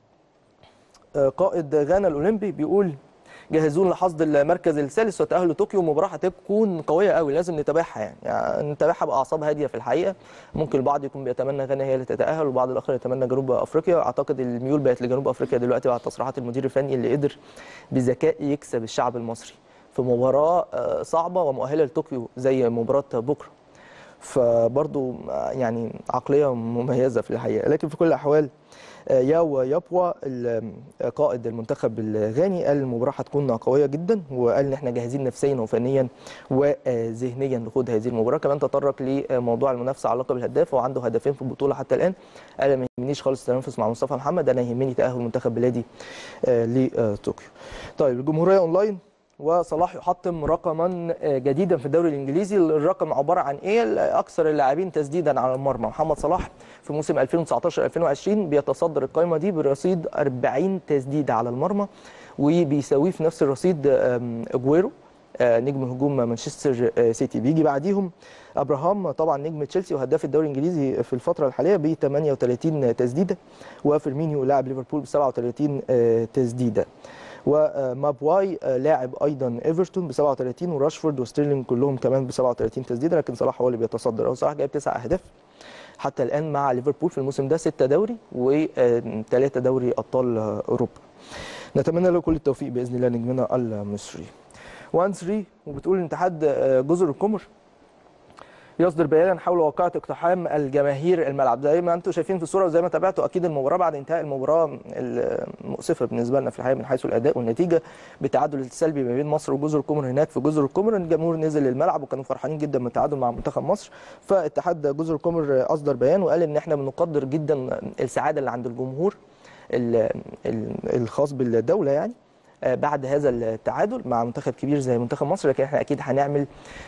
قائد غانا الاولمبي بيقول جاهزون لحصد المركز الثالث وتاهل طوكيو، مباراه هتكون قويه قوي لازم نتابعها يعني. يعني نتابعها باعصاب هاديه في الحقيقه. ممكن البعض يكون بيتمنى غانا هي اللي تتاهل، والبعض الاخر يتمنى جنوب افريقيا. اعتقد الميول بقت لجنوب افريقيا دلوقتي بعد تصريحات المدير الفني اللي قدر بذكاء يكسب الشعب المصري في مباراه صعبه ومؤهله لطوكيو زي مباراه بكره. فبرضه يعني عقليه مميزه في الحقيقه. لكن في كل الاحوال ياو يابوا قائد المنتخب الغاني قال المباراه هتكون قويه جدا، وقال ان احنا جاهزين نفسيا وفنيا وذهنيا لخوض هذه المباراه. كمان تطرق لموضوع المنافسه على لقب الهداف، وعنده هدفين في البطوله حتى الان. قال ما يهمنيش خالص التنافس مع مصطفى محمد، انا يهمني تاهل منتخب بلادي لطوكيو. طيب الجمهوريه اونلاين، وصلاح يحطم رقما جديدا في الدوري الانجليزي. الرقم عباره عن ايه؟ اكثر اللاعبين تسديدا على المرمى. محمد صلاح في موسم ألفين وتسعتاشر ألفين وعشرين بيتصدر القائمه دي برصيد أربعين تسديده على المرمى، وبيساويه في نفس الرصيد اجويرو نجم هجوم مانشستر سيتي. بيجي بعديهم ابراهام طبعا نجم تشيلسي وهداف الدوري الانجليزي في الفتره الحاليه ب ثمانية وثلاثين تسديده، وفيرمينيو لاعب ليفربول ب سبعة وثلاثين تسديده. ومابواي لاعب ايضا ايفرتون ب سبعة وثلاثين، وراشفورد وستيرلينج كلهم كمان ب سبعة وثلاثين تسديده، لكن صلاح هو اللي بيتصدر. هو صلاح جايب تسع اهداف حتى الان مع ليفربول في الموسم ده، ستة دوري وثلاثة دوري ابطال اوروبا. نتمنى له كل التوفيق باذن الله نجمنا المصري. واحد ثلاثة وبتقول ان اتحاد جزر القمر يصدر بيانا حول واقعة اقتحام الجماهير الملعب. زي ما انتم شايفين في الصوره وزي ما تابعتوا اكيد المباراه، بعد انتهاء المباراه المؤسفه بالنسبه لنا في الحقيقه من حيث الاداء والنتيجه بالتعادل السلبي ما بين مصر وجزر القمر هناك في جزر القمر، الجمهور نزل الملعب وكانوا فرحانين جدا من التعادل مع منتخب مصر. فاتحاد جزر القمر اصدر بيان وقال ان احنا بنقدر جدا السعاده اللي عند الجمهور الخاص بالدوله يعني بعد هذا التعادل مع منتخب كبير زي منتخب مصر، لكن احنا اكيد هنعمل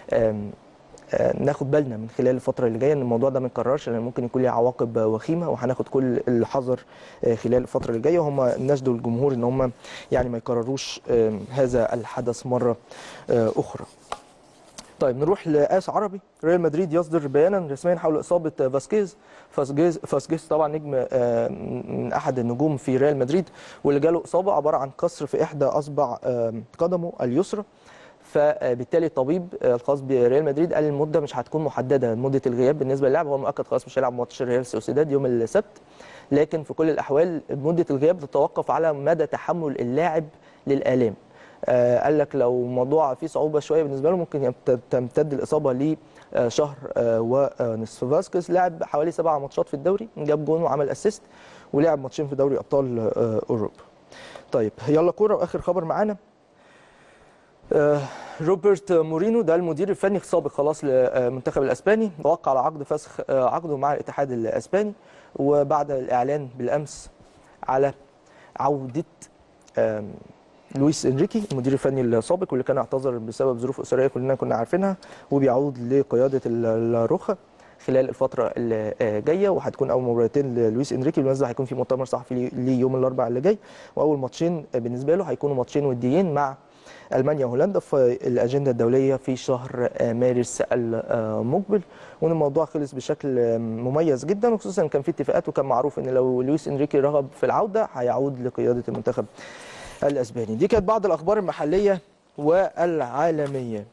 ناخد بالنا من خلال الفتره اللي جايه ان الموضوع ده ما يتكررش، لان ممكن يكون له عواقب وخيمه، وهناخد كل الحذر خلال الفتره اللي جايه. وهم ناشدوا الجمهور ان هم يعني ما يكرروش هذا الحدث مره اخرى. طيب نروح لآس عربي. ريال مدريد يصدر بيانا رسميا حول اصابه فاسكيز. فاسكيز فاسكيز طبعا نجم من احد النجوم في ريال مدريد، واللي جاله اصابه عباره عن كسر في احدى اصبع قدمه اليسرى. فبالتالي الطبيب الخاص بريال مدريد قال المده مش هتكون محدده، مده الغياب بالنسبه للاعب هو مؤكد خلاص مش هيلعب ماتش ريال سوسيداد يوم السبت، لكن في كل الاحوال مده الغياب تتوقف على مدى تحمل اللاعب للالام. آه قال لك لو الموضوع فيه صعوبه شويه بالنسبه له ممكن تمتد الاصابه لشهر آه ونصف. فاسكيز لعب حوالي سبع ماتشات في الدوري، جاب جون وعمل اسيست، ولعب ماتشين في دوري ابطال آه اوروبا. طيب يلا كوره، واخر خبر معانا آه روبرت مورينو ده المدير الفني السابق خلاص للمنتخب الاسباني، وقع على عقد فسخ آه عقده مع الاتحاد الاسباني، وبعد الاعلان بالامس على عوده آه لويس انريكي المدير الفني السابق واللي كان اعتذر بسبب ظروف اسريه كلنا كنا عارفينها، وبيعود لقياده الروخه خلال الفتره اللي جايه. وهتكون اول مباراتين للويس انريكي، بالمناسبه هيكون في مؤتمر صحفي ليه يوم الاربعاء اللي جاي، واول ماتشين بالنسبه له هيكونوا ماتشين وديين مع المانيا وهولندا في الاجنده الدوليه في شهر مارس المقبل. وان الموضوع خلص بشكل مميز جدا، وخصوصا كان في اتفاقات وكان معروف ان لو لويس انريكي رغب في العوده هيعود لقياده المنتخب الاسباني. دي كانت بعض الاخبار المحليه والعالميه.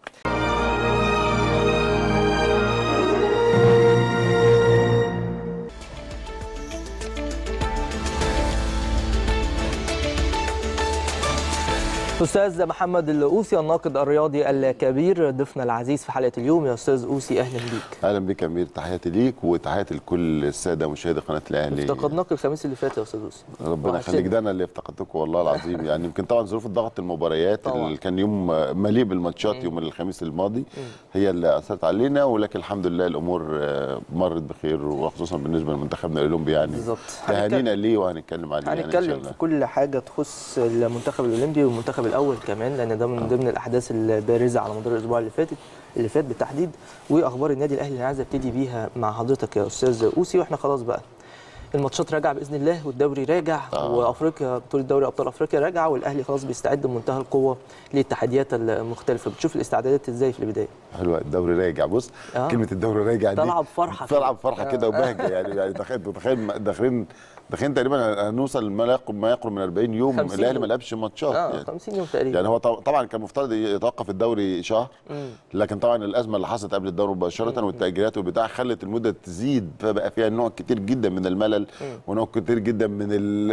أستاذ محمد الأوسي الناقد الرياضي الكبير ضيفنا العزيز في حلقة اليوم. يا أستاذ أوسي أهلا بيك. أهلا بك يا أمير، تحياتي ليك وتحياتي لكل السادة مشاهدي قناة الأهلي. افتقدناك الخميس اللي فات يا أستاذ أوسي. ربنا يخليك، ده أنا اللي افتقدتكم والله العظيم. يعني يمكن طبعا ظروف الضغط المباريات طبعا. اللي كان يوم مليء بالماتشات يوم الخميس الماضي مم. هي اللي أثرت علينا، ولكن الحمد لله الأمور مرت بخير، وخصوصا بالنسبة لمنتخبنا الأولمبي يعني بالظبط. تهانينا ليه وهنتكلم عليه. هنتكلم يعني في كل حاجة تخص المنتخب الأولمبي والمنتخب الأول كمان، لأن ده من ضمن الاحداث البارزه على مدار الاسبوع اللي فاتت اللي فات بالتحديد، واخبار النادي الاهلي اللي عايز ابتدي بيها مع حضرتك يا استاذ اوسي. واحنا خلاص بقى الماتشات راجعه باذن الله، والدوري راجع آه. وافريقيا بطوله دوري ابطال افريقيا راجعه، والاهلي خلاص بيستعد بمنتهى القوه للتحديات المختلفه. بتشوف الاستعدادات ازاي في البدايه؟ حلوه الدوري راجع. بص آه. كلمه الدوري راجع دي طلع بفرحه طلع بفرحه كده وبهجه يعني يعني تخيل تخيل داخلين داخلين تقريبا هنوصل ما يقرب ما يقرب من أربعين يوم الاهلي ما لعبش ماتشات اه يعني خمسين يوم تقريبا. يعني هو طبعا كان المفترض يتوقف الدوري شهر، لكن طبعا الازمه اللي حصلت قبل الدوري مباشره والتاجيلات والبتاع خلت المده تزيد، فبقى فيها نوع كتير جدا من الملل ونوع كتير جدا من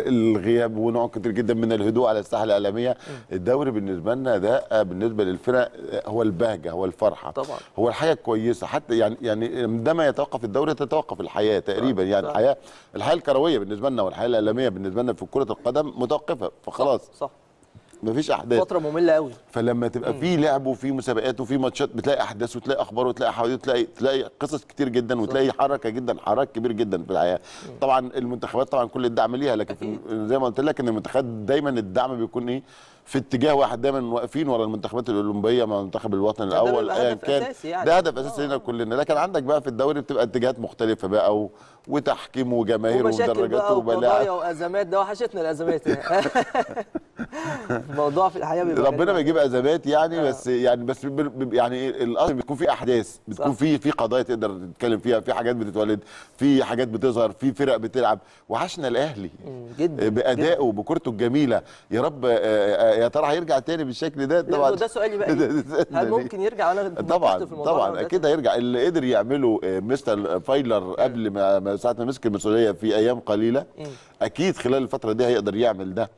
الغياب ونوع كتير جدا من الهدوء على الساحه الاعلاميه. الدوري بالنسبه لنا ده بالنسبه للفرق هو البهجه، هو الفرحه طبعا، هو الحاجه الكويسه. حتى يعني يعني عندما يتوقف الدوري تتوقف الحياه تقريبا طبعا. يعني الحياه الحياه الكرويه بالنسبه لنا والحياه الاعلاميه بالنسبه لنا في كره القدم متوقفه، فخلاص صح, صح. مفيش احداث، فتره ممله قوي. فلما تبقى في لعب وفي مسابقات وفي ماتشات بتلاقي احداث وتلاقي اخبار وتلاقي حوادث وتلاقي تلاقي قصص كتير جدا وتلاقي حركه جدا حراك كبير جدا في الحياه. طبعا المنتخبات طبعا كل الدعم ليها، لكن زي ما قلت لك ان المنتخبات دايما الدعم بيكون ايه في اتجاه واحد، دايما واقفين ورا المنتخبات الاولمبيه مع المنتخب الوطني الاول ايا كان، يعني. ده هدف اساسي لنا كلنا. لكن عندك بقى في الدوري بتبقى اتجاهات مختلفه بقى و... وتحكيم وجماهير ودرجات وبلاعب وازمات، ده وحشتنا الازمات الموضوع في الحياه بيبقى ربنا بيجيب ازمات يعني آه. بس يعني بس يعني الاصل بتكون في احداث، بتكون في في قضايا تقدر تتكلم فيها، في حاجات بتتولد، في حاجات بتظهر، في فرق بتلعب. وحشنا الاهلي جدا بادائه بكورته الجميله. يا رب يا ترى هيرجع تاني بالشكل ده؟ طبعا ده سؤالي بقى. هل ممكن يرجع؟ انا طبعا طبعا اكيد هيرجع. اللي قدر يعمله مستر فايلر قبل ما ساعه ما مسك المسؤوليه في ايام قليله اكيد خلال الفتره دي هيقدر يعمل ده.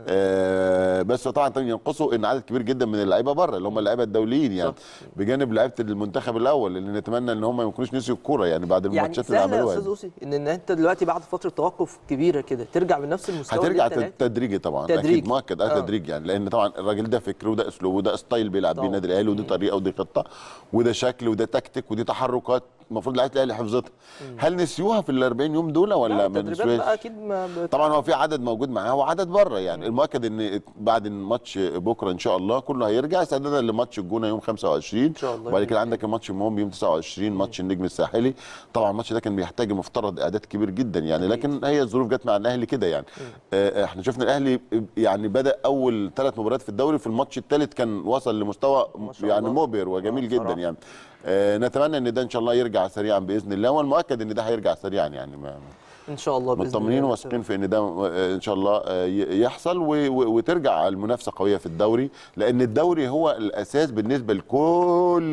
آه بس طبعا ينقصه ان عدد كبير جدا من اللعيبه بره اللي هم اللعيبه الدوليين يعني بجانب لعيبه المنتخب الاول اللي نتمنى ان هم ما يكونوش نسيوا الكوره يعني بعد الماتشات يعني اللي عملوها. يا استاذ اوسي ان انت دلوقتي بعد فتره توقف كبيره كده ترجع بنفس المستوى؟ هترجع تدريجي طبعا تدريجي. اكيد مؤكد اه تدريجي يعني لان طبعا الراجل ده فكر وده اسلوب وده ستايل بيلعب بيه النادي الاهلي ودي طريقه ودي خطه وده شكل وده تكتيك ودي تحركات المفروض لعيبه الاهلي حفظتها. هل نسيوها في ال أربعين يوم دول ولا ما نسيوهاش؟ اكيد ما بت... طبعا هو في عدد موجود معاه وعدد بره يعني. المؤكد ان بعد الماتش بكره ان شاء الله كله هيرجع استعدادا لماتش الجونه يوم خمسة وعشرين ان شاء الله. وبعد كده عندك الماتش المهم يوم تسعة وعشرين ماتش النجم الساحلي. طبعا الماتش ده كان بيحتاج مفترض اعداد كبير جدا يعني لكن هي الظروف جت مع الاهلي كده يعني. آه احنا شفنا الاهلي يعني بدا اول ثلاث مباريات في الدوري في الماتش الثالث كان وصل لمستوى يعني مبهر وجميل جدا يعني. آه نتمنى ان ده ان شاء الله يرجع سريعا باذن الله والمؤكد ان ده هيرجع سريعا يعني ما ان شاء الله باذن الله مطمنين وواثقين في ان ده ان شاء الله يحصل وترجع المنافسه قويه في الدوري لان الدوري هو الاساس بالنسبه لكل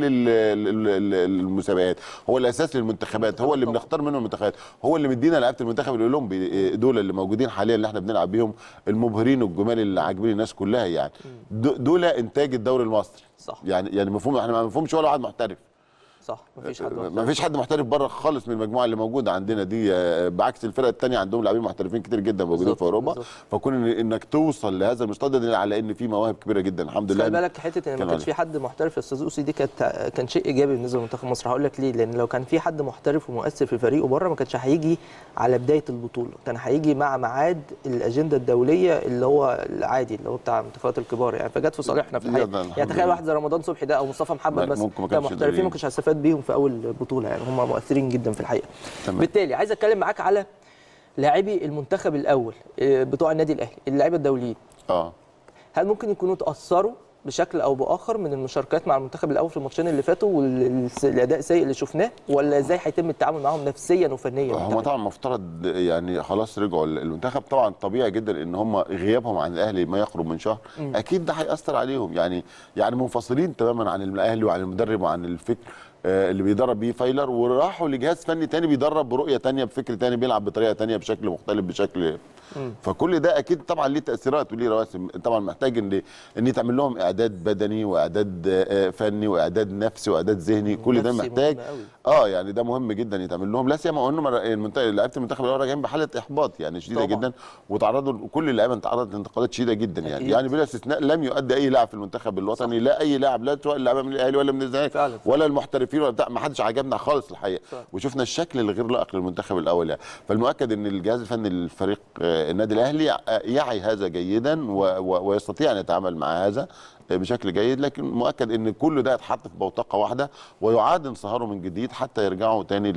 المسابقات هو الاساس للمنتخبات هو اللي بنختار منه المنتخبات هو اللي مدينا لعيبه المنتخب الاولمبي دول اللي موجودين حاليا اللي احنا بنلعب بيهم المبهرين والجمال اللي عاجبين الناس كلها يعني دول انتاج الدوري المصري صح يعني يعني مفهوم احنا ما مفهومش ولا واحد محترف صح مفيش حد محترف مفيش حد محترف بره خالص من المجموعه اللي موجوده عندنا دي بعكس الفرق الثانيه عندهم لاعبين محترفين كتير جدا موجودين في اوروبا فكون إن انك توصل لهذا المستوى ده على ان في مواهب كبيره جدا الحمد لله. خلي بالك حته ان ما كانش في حد محترف يا استاذ اوسي دي كانت كان شيء ايجابي بالنسبه لمنتخب مصر. هقول لك ليه. لان لو كان في حد محترف ومؤثر في فريقه بره ما كانش هيجي على بدايه البطوله كان هيجي مع ميعاد الاجنده الدوليه اللي هو العادي اللي هو بتاع المنتخبات الكبار يعني فجت في صالحنا في الحقيقه يعني. تخيل واحد زي رمضان صبحي ده او مصطفى محمد بس محترفين ما كانش هيستفاد بيهم في اول بطوله يعني هم مؤثرين جدا في الحقيقه. تمام. بالتالي عايز اتكلم معاك على لاعبي المنتخب الاول بتوع النادي الاهلي اللاعيبه الدوليين. اه هل ممكن يكونوا تاثروا بشكل او باخر من المشاركات مع المنتخب الاول في الماتشين اللي فاتوا والاداء السيء اللي شفناه ولا ازاي هيتم التعامل معاهم نفسيا وفنيا؟ هم طبعا مفترض يعني خلاص رجعوا المنتخب طبعا طبيعي جدا ان هم غيابهم عن الاهلي ما يقرب من شهر م. اكيد ده هياثر عليهم يعني يعني منفصلين تماما عن الاهلي وعن المدرب وعن الفكر اللي بيدرب بيه فايلر وراحوا لجهاز فني تاني بيدرب برؤيه تانيه بفكر تاني بيلعب بطريقه تانيه بشكل مختلف بشكل مم. فكل ده اكيد طبعا ليه تاثيرات وليه رواسم طبعا محتاج ان ان يتعمل لهم اعداد بدني واعداد فني واعداد نفسي واعداد ذهني كل ده محتاج اه يعني ده مهم جدا يتعمل لهم لا سيما انهم لعيبه المنتخب الاول راجعين بحاله احباط يعني شديده طبعا. جدا وتعرضوا كل اللعيبه تعرضت لانتقادات شديده جدا يعني أكيد. يعني بلا استثناء لم يؤدي اي لاعب في المنتخب الوطني صح. لا اي لاعب لا سواء اللاعب من الاهلي ولا من الزمالك ولا المحترفين ولا بتاع ما حدش عجبنا خالص الحقيقه صح. وشفنا الشكل الغير لائق للمنتخب الاول يعني فالمؤكد ان الجهاز الفني للفريق النادي الاهلي يعي هذا جيدا ويستطيع ان يتعامل مع هذا بشكل جيد لكن مؤكد ان كل ده يتحط في بوتقه واحده ويعاد انصهاره من جديد حتى يرجعوا تاني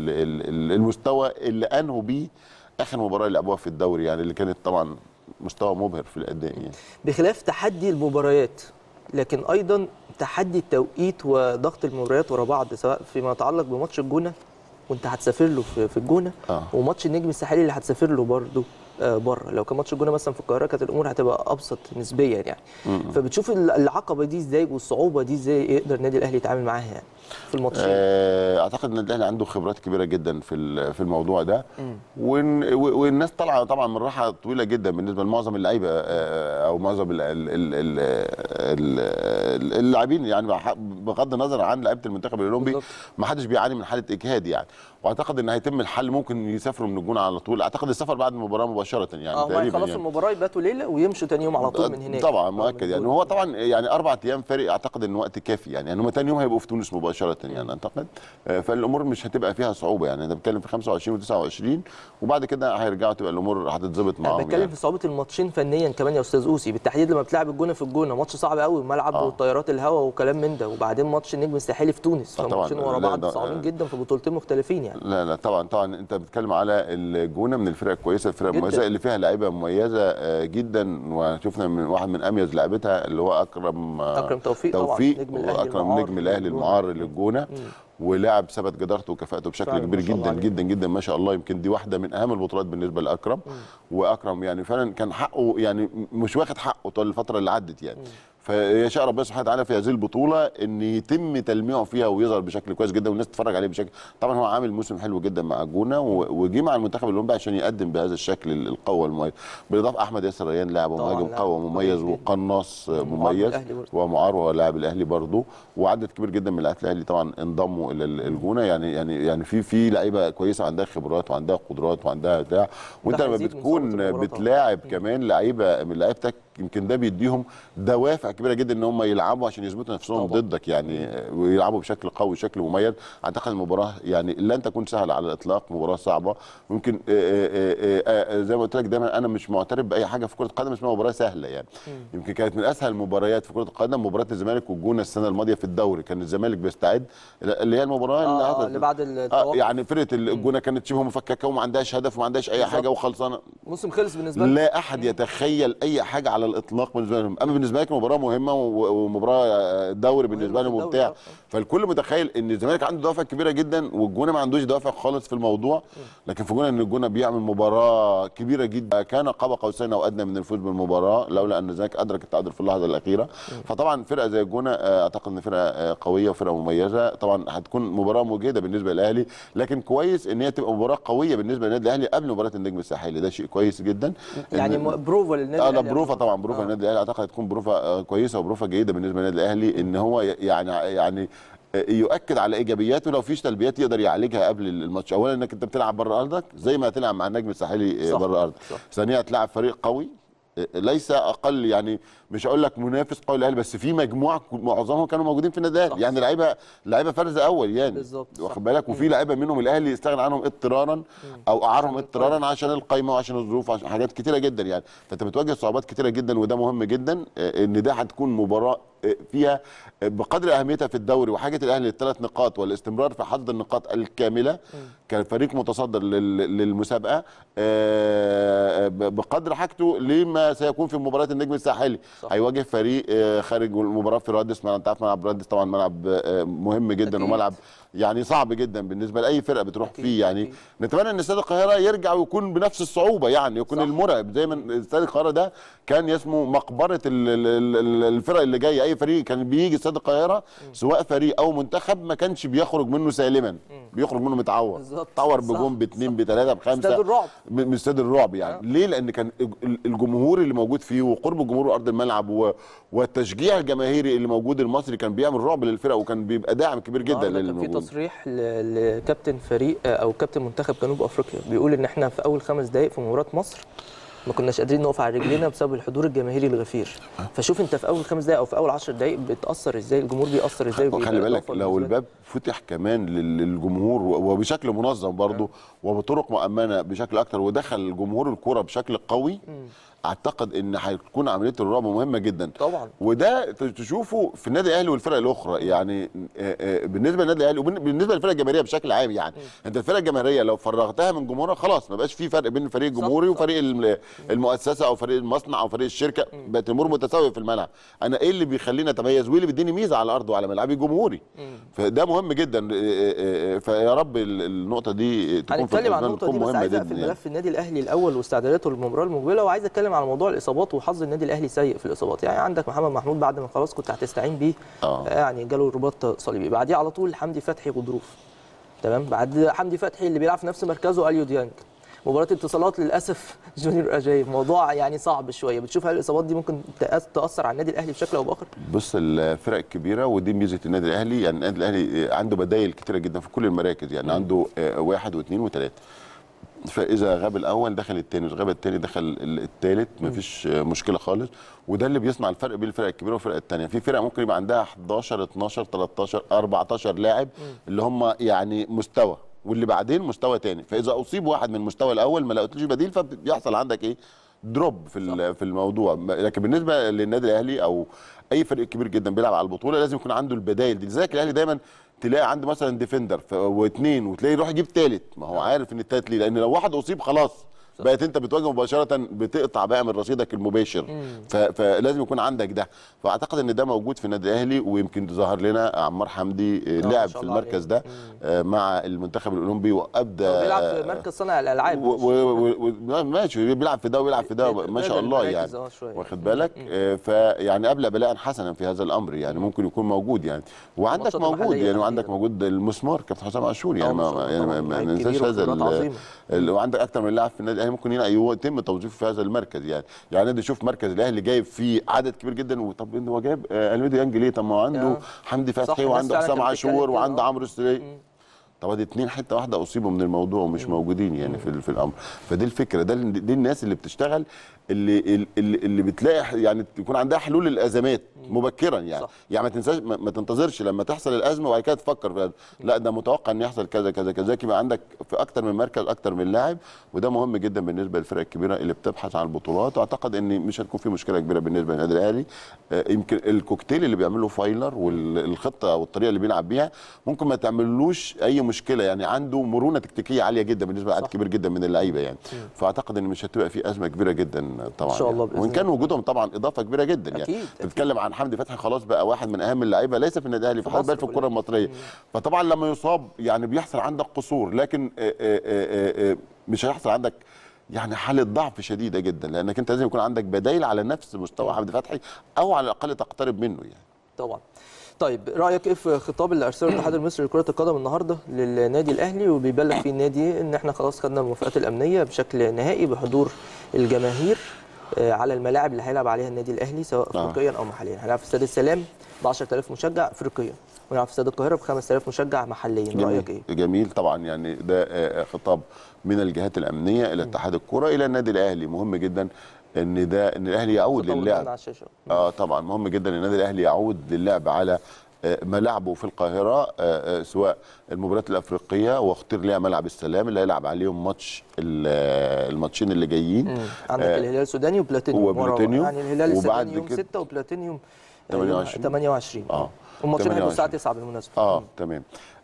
للمستوى اللي انهوا بيه اخر مباراه اللي لعبوها في الدوري يعني اللي كانت طبعا مستوى مبهر في الاداء يعني. بخلاف تحدي المباريات لكن ايضا تحدي التوقيت وضغط المباريات ورا بعض سواء فيما يتعلق بماتش الجونه وانت هتسافر له في الجونه آه. وماتش النجم الساحلي اللي هتسافر له برضه بره. لو كان ماتش الجونه مثلا في القاهره كانت الامور هتبقى ابسط نسبيا يعني. م-م. فبتشوف العقبه دي ازاي والصعوبه دي ازاي يقدر النادي الاهلي يتعامل معاها يعني في الماتشين؟ اعتقد ان النادي الاهلي عنده خبرات كبيره جدا في في الموضوع ده والناس طالعه طبعا من راحه طويله جدا بالنسبه لمعظم اللعيبه او معظم اللاعبين يعني بغض النظر عن لعيبه المنتخب الاولمبي ما حدش بيعاني من حاله اجهاد يعني. واعتقد ان هيتم الحل ممكن يسافروا من الجونه على طول. اعتقد السفر بعد المباراه مباشره يعني اه تقريبا خلاص يعني. المباراه يباتوا ليله ويمشوا ثاني يوم على طول من هناك طبعا مؤكد يعني هو طبعا يعني اربع ايام فارق اعتقد ان وقت كافي يعني يعني هم ثاني يوم هيبقوا في تونس مباشره يعني اعتقد فالامور مش هتبقى فيها صعوبه يعني انا بتكلم في خمسة وعشرين وتسعة وعشرين وبعد كده هيرجعوا تبقى الامور هتتظبط معاهم. انا بتكلم يعني. في صعوبه الماتشين فنيا كمان يا استاذ اوسي بالتحديد لما بتلعب الجونه في الجونه ماتش صعب قوي ملعب آه. والطيارات الهواء وكلام من ده وبعدين ماتش النجم الساحلي في تونس فماتشين ورا بعض صعبين جدا في بطولتين مختلفين يعني. يعني. لا لا طبعا طبعا انت بتتكلم على الجونه من الفرق الكويسه، الفرق المميزه اللي فيها لعيبه مميزه جدا، وشفنا من واحد من اميز لعيبتها اللي هو اكرم اكرم توفيق توفيق طبعا، نجم الاهلي واكرم نجم الاهلي المعار للجونه، ولاعب ثبت جدارته وكفاءته بشكل كبير جدا جدا جدا ما شاء الله. يمكن دي واحده من اهم البطولات بالنسبه لاكرم. مم. واكرم يعني فعلا كان حقه، يعني مش واخد حقه طول الفتره اللي عدت يعني. مم. فيشاء ربنا سبحانه وتعالى في هذه البطوله ان يتم تلميعه فيها ويظهر بشكل كويس جدا والناس تتفرج عليه بشكل. طبعا هو عامل موسم حلو جدا مع الجونه، وجي مع المنتخب الاولمبي عشان يقدم بهذا الشكل القوي المميز. بالاضافه احمد ياسر ريان لاعب مهاجم قوي مميز وقناص مميز، ومعار ولاعب الاهلي برضه، وعدد كبير جدا من لاعبي الاهلي طبعا انضموا الى الجونه. يعني يعني يعني في في لعيبه كويسه عندها خبرات وعندها قدرات وعندها بتاع، وانت لما بتكون بتلاعب كمان لعيبه من لعيبتك يمكن ده بيديهم دوافع كبيره جدا ان هم يلعبوا عشان يثبتوا نفسهم طبعا ضدك يعني، ويلعبوا بشكل قوي بشكل مميز. اعتقد المباراه يعني لن تكون سهله على الاطلاق، مباراه صعبه. ممكن زي ما قلت لك دايما انا مش معترف باي حاجه في كره القدم اسمها مباراه سهله يعني. م. يمكن كانت من اسهل المباريات في كره القدم مباراه الزمالك والجونه السنه الماضيه في الدوري. كان الزمالك بيستعد اللي هي المباراه آه اللي, اللي بعد التوقف، آه يعني فرقه الجونه كانت شبه مفككه وما عندهاش هدف وما عندهاش اي حاجه وخلصانه، الموسم خلص بالنسبه لهم، لا احد يتخيل اي حاجه على الاطلاق بالنسبه لهم. اما بالنسبه لك مباراه مهمه ومباراه دوري بالنسبه لهم وبتاع، فالكل متخيل ان الزمالك عنده دوافع كبيره جدا والجونه ما عندوش دوافع خالص في الموضوع. لكن في جونه ان الجونه بيعمل مباراه كبيره جدا، كان قاب قوسين او ادنى من الفوز بالمباراه لولا ان الزمالك ادرك التعادل في اللحظه الاخيره. فطبعا فرقه زي الجونه اعتقد ان فرقه قويه وفرقه مميزه، طبعا هتكون مباراه مجهده بالنسبه للاهلي، لكن كويس ان هي تبقى مباراه قويه بالنسبه للنادي الاهلي قبل مباراه النجم الساحلي، ده شيء كويس جدا. يعني بروفا للنادي الاهلي. اه بروفا طبعا، بروفا للنادي الاهلي اعتقد هتكون بروفا كويسه وبروفا جيده بالنسبه للنادي الاهلي، ان هو يعني يعني يؤكد على ايجابياته، لو في سلبيات يقدر يعالجها قبل الماتش. اولا انك انت بتلعب بره ارضك زي ما هتلعب مع النجم الساحلي بره ارضك. ثانيا هتلاعب فريق قوي ليس اقل، يعني مش هقول لك منافس قوي للاهلي، بس في مجموعه معظمهم كانوا موجودين في النادي الاهلي، يعني لعيبه لعيبه فرز اول يعني بالظبط واخد بالك، وفي لعيبه منهم الاهلي استغنى عنهم اضطرارا او اعارهم اضطرارا عشان القايمه وعشان الظروف وعشان حاجات كتيره جدا يعني. فانت بتواجه صعوبات كتيره جدا، وده مهم جدا ان ده هتكون مباراه فيها بقدر اهميتها في الدوري وحاجه الاهلي للثلاث نقاط والاستمرار في حصد النقاط الكامله كفريق متصدر للمسابقه بقدر حاجته لما سيكون في مباراه النجم الساحلي. هيواجه فريق خارج المباراه في رادس، ما انت عارف ملعب رادس طبعا ملعب مهم جدا أكيد. وملعب يعني صعب جدا بالنسبه لاي فرقه بتروح أكيد. فيه يعني أكيد. نتمنى ان استاد القاهره يرجع ويكون بنفس الصعوبه، يعني يكون صح. المرعب زي ما استاد القاهره ده كان اسمه مقبره الفرق اللي جايه. اي فريق كان بيجي استاد القاهره سواء فريق او منتخب ما كانش بيخرج منه سالما، بيخرج منه متعور، تعور بجون باثنين بثلاثه بخمسه، استاد الرعب من استاد الرعب يعني آه. ليه؟ لان كان الجمهور اللي موجود فيه وقرب الجمهور ارض الملعب والتشجيع الجماهيري اللي موجود المصري كان بيعمل رعب للفرق، وكان بيبقى داعم كبير جدا للموجود. كان في تصريح لكابتن فريق او كابتن منتخب جنوب افريقيا بيقول ان احنا في اول خمس دقائق في مباراه مصر ما كناش قادرين نقف على رجلينا بسبب الحضور الجماهيري الغفير. فشوف انت في اول خمس دقائق او في اول عشر دقائق بتاثر ازاي، الجمهور بيأثر ازاي. وخلي بالك لو الباب فتح كمان للجمهور وبشكل منظم برضه وبطرق مؤمنه بشكل اكتر ودخل جمهور الكوره بشكل قوي م. اعتقد ان هتكون عمليه الرعب مهمه جدا طبعا، وده تشوفه في النادي الاهلي والفرق الاخرى يعني. بالنسبه للنادي الاهلي وبالنسبه للفرق الجماهيريه بشكل عام يعني م. انت الفرق الجماهيريه لو فرغتها من جمهورها خلاص ما بقاش في فرق بين فريق جمهوري وفريق المؤسسه او فريق المصنع او فريق الشركه، بقت الامور متساويه في الملعب. انا ايه اللي بيخليني اتميز وايه اللي بيديني ميزه على الارض وعلى ملعبي؟ جمهوري. فده مهم جدا، فيا رب النقطه دي تكون في هنتكلم عن النقطه دي، بس عايز اقفل ملف النادي الاهلي الاول واستعداداته للمباراه المقبله، وعايز اتكلم على موضوع الاصابات وحظ النادي الاهلي سيء في الاصابات. يعني عندك محمد محمود بعد ما خلاص كنت هتستعين بيه آه. يعني جاله رباط صليبي، بعديه على طول حمدي فتحي غضروف، تمام، بعد حمدي فتحي اللي بيلعب في نفس مركزه اليو ديانج. مباراه اتصالات للاسف جونيور اجاي، موضوع يعني صعب شويه. بتشوف هل الاصابات دي ممكن تاثر على النادي الاهلي بشكل او باخر؟ بص الفرق الكبيره ودي ميزه النادي الاهلي، يعني النادي الاهلي عنده بدايل كتيره جدا في كل المراكز، يعني م. عنده واحد واثنين وثلاثه، فاذا غاب الاول دخل الثاني، غاب الثاني دخل الثالث، مفيش مشكله خالص. وده اللي بيصنع الفرق بين الفرق الكبيره والفرق الثانيه. في فرق ممكن يبقى عندها احداشر اتناشر تلتاشر اربعتاشر لاعب اللي هم يعني مستوى، واللي بعدين مستوى ثاني، فاذا اصيب واحد من المستوى الاول ما لقيتلوش بديل فبيحصل عندك ايه؟ دروب في في الموضوع. لكن بالنسبه للنادي الاهلي او اي فريق كبير جدا بيلعب على البطوله لازم يكون عنده البدائل دي، لذلك الاهلي دايما تلاقي عنده مثلا ديفندر واثنين وتلاقي يروح يجيب ثالث، ما هو عارف ان الثالث ليه، لان لو واحد اصيب خلاص بقت انت بتواجه مباشره، بتقطع بقى من رصيدك المباشر. فلازم يكون عندك ده. فاعتقد ان ده موجود في النادي الاهلي، ويمكن ظهر لنا عمار حمدي لعب في المركز ده مع المنتخب الاولمبي وابدى بيلعب في مركز صانع الالعاب ماشي، بيلعب في ده وبيلعب في ده ما شاء الله يعني، واخد بالك. فيعني ابلى بلاء حسنا في هذا الامر يعني، ممكن يكون موجود يعني. وعندك موجود يعني وعندك موجود المسمار كابتن حسام عاشور يعني، ما يعني ما ننساش هذا. وعندك اكتر من لاعب في النادي الاهلي ممكن يتم توظيفه في هذا المركز يعني. يعني انت شوف مركز الاهلي جايب فيه عدد كبير جدا، وطب هو جايب الميدو يانج ليه؟ طب ما هو عنده حمدي فتحي وعنده حسام عاشور وعنده عمرو السوليه. طب ادي اتنين حته واحده اصيبوا من الموضوع ومش موجودين يعني في في الامر. فدي الفكره، ده دي الناس اللي بتشتغل، اللي اللي, اللي بتلاقي يعني يكون عندها حلول للازمات مبكرا يعني. صح. يعني ما تنساش، ما تنتظرش لما تحصل الازمه وبعد كده تفكر في، لا ده متوقع ان يحصل كذا كذا كذا، يبقى عندك في اكتر من مركز اكتر من لاعب، وده مهم جدا بالنسبه للفرق الكبيره اللي بتبحث عن البطولات. واعتقد ان مش هتكون في مشكله كبيره بالنسبه للنادي الاهلي. يمكن الكوكتيل اللي بيعمله فايلر والخطه والطريقه اللي بيلعب بيها ممكن ما تعملوش اي مشكله يعني. عنده مرونه تكتيكيه عاليه جدا بالنسبه لعدد كبير جدا من اللعيبه يعني. فاعتقد ان مش هتبقى في ازمه كبيره جدا طبعا ان شاء الله يعني. وان كان وجودهم طبعا اضافه كبيره جدا يعني. أكيد. بتتكلم عن حمدي فتحي خلاص بقى واحد من اهم اللعيبه ليس في النادي الاهلي فقط بل في الكره المصريه. مم. فطبعا لما يصاب يعني بيحصل عندك قصور، لكن آآ آآ مش هيحصل عندك يعني حاله ضعف شديده جدا، لانك انت لازم يكون عندك بدايل على نفس مستوى حمدي فتحي او على الاقل تقترب منه يعني. طبعا. طيب رايك ايه في خطاب اللي ارسله الاتحاد المصري لكره القدم النهارده للنادي الاهلي، وبيبلغ فيه النادي ان احنا خلاص خدنا الموافقات الامنيه بشكل نهائي بحضور الجماهير على الملاعب اللي هيلعب عليها النادي الاهلي سواء افريقيا او محليا. هيلعب في استاد السلام ب عشرة آلاف مشجع افريقيا، ويلعب في استاد القاهره ب خمسة آلاف مشجع محليا. رايك ايه؟ جميل طبعا يعني. ده خطاب من الجهات الامنيه الى اتحاد الكره الى النادي الاهلي، مهم جدا ان ده ان الاهلي يعود للعب. اه طبعا مهم جدا ان النادي الاهلي يعود للعب على ملاعبه في القاهره، سواء المباريات الافريقيه، واختير ليها ملعب السلام اللي هيلعب عليهم ماتش الماتشين اللي جايين. مم. عندك آه الهلال السوداني وبلاتينيوم وبلاتينيوم يعني الهلال السوداني يوم ستة وبلاتينيوم ثمانية وعشرين. اه الماتشين هيبقوا الساعه تسعة بالمناسبه. اه تمام.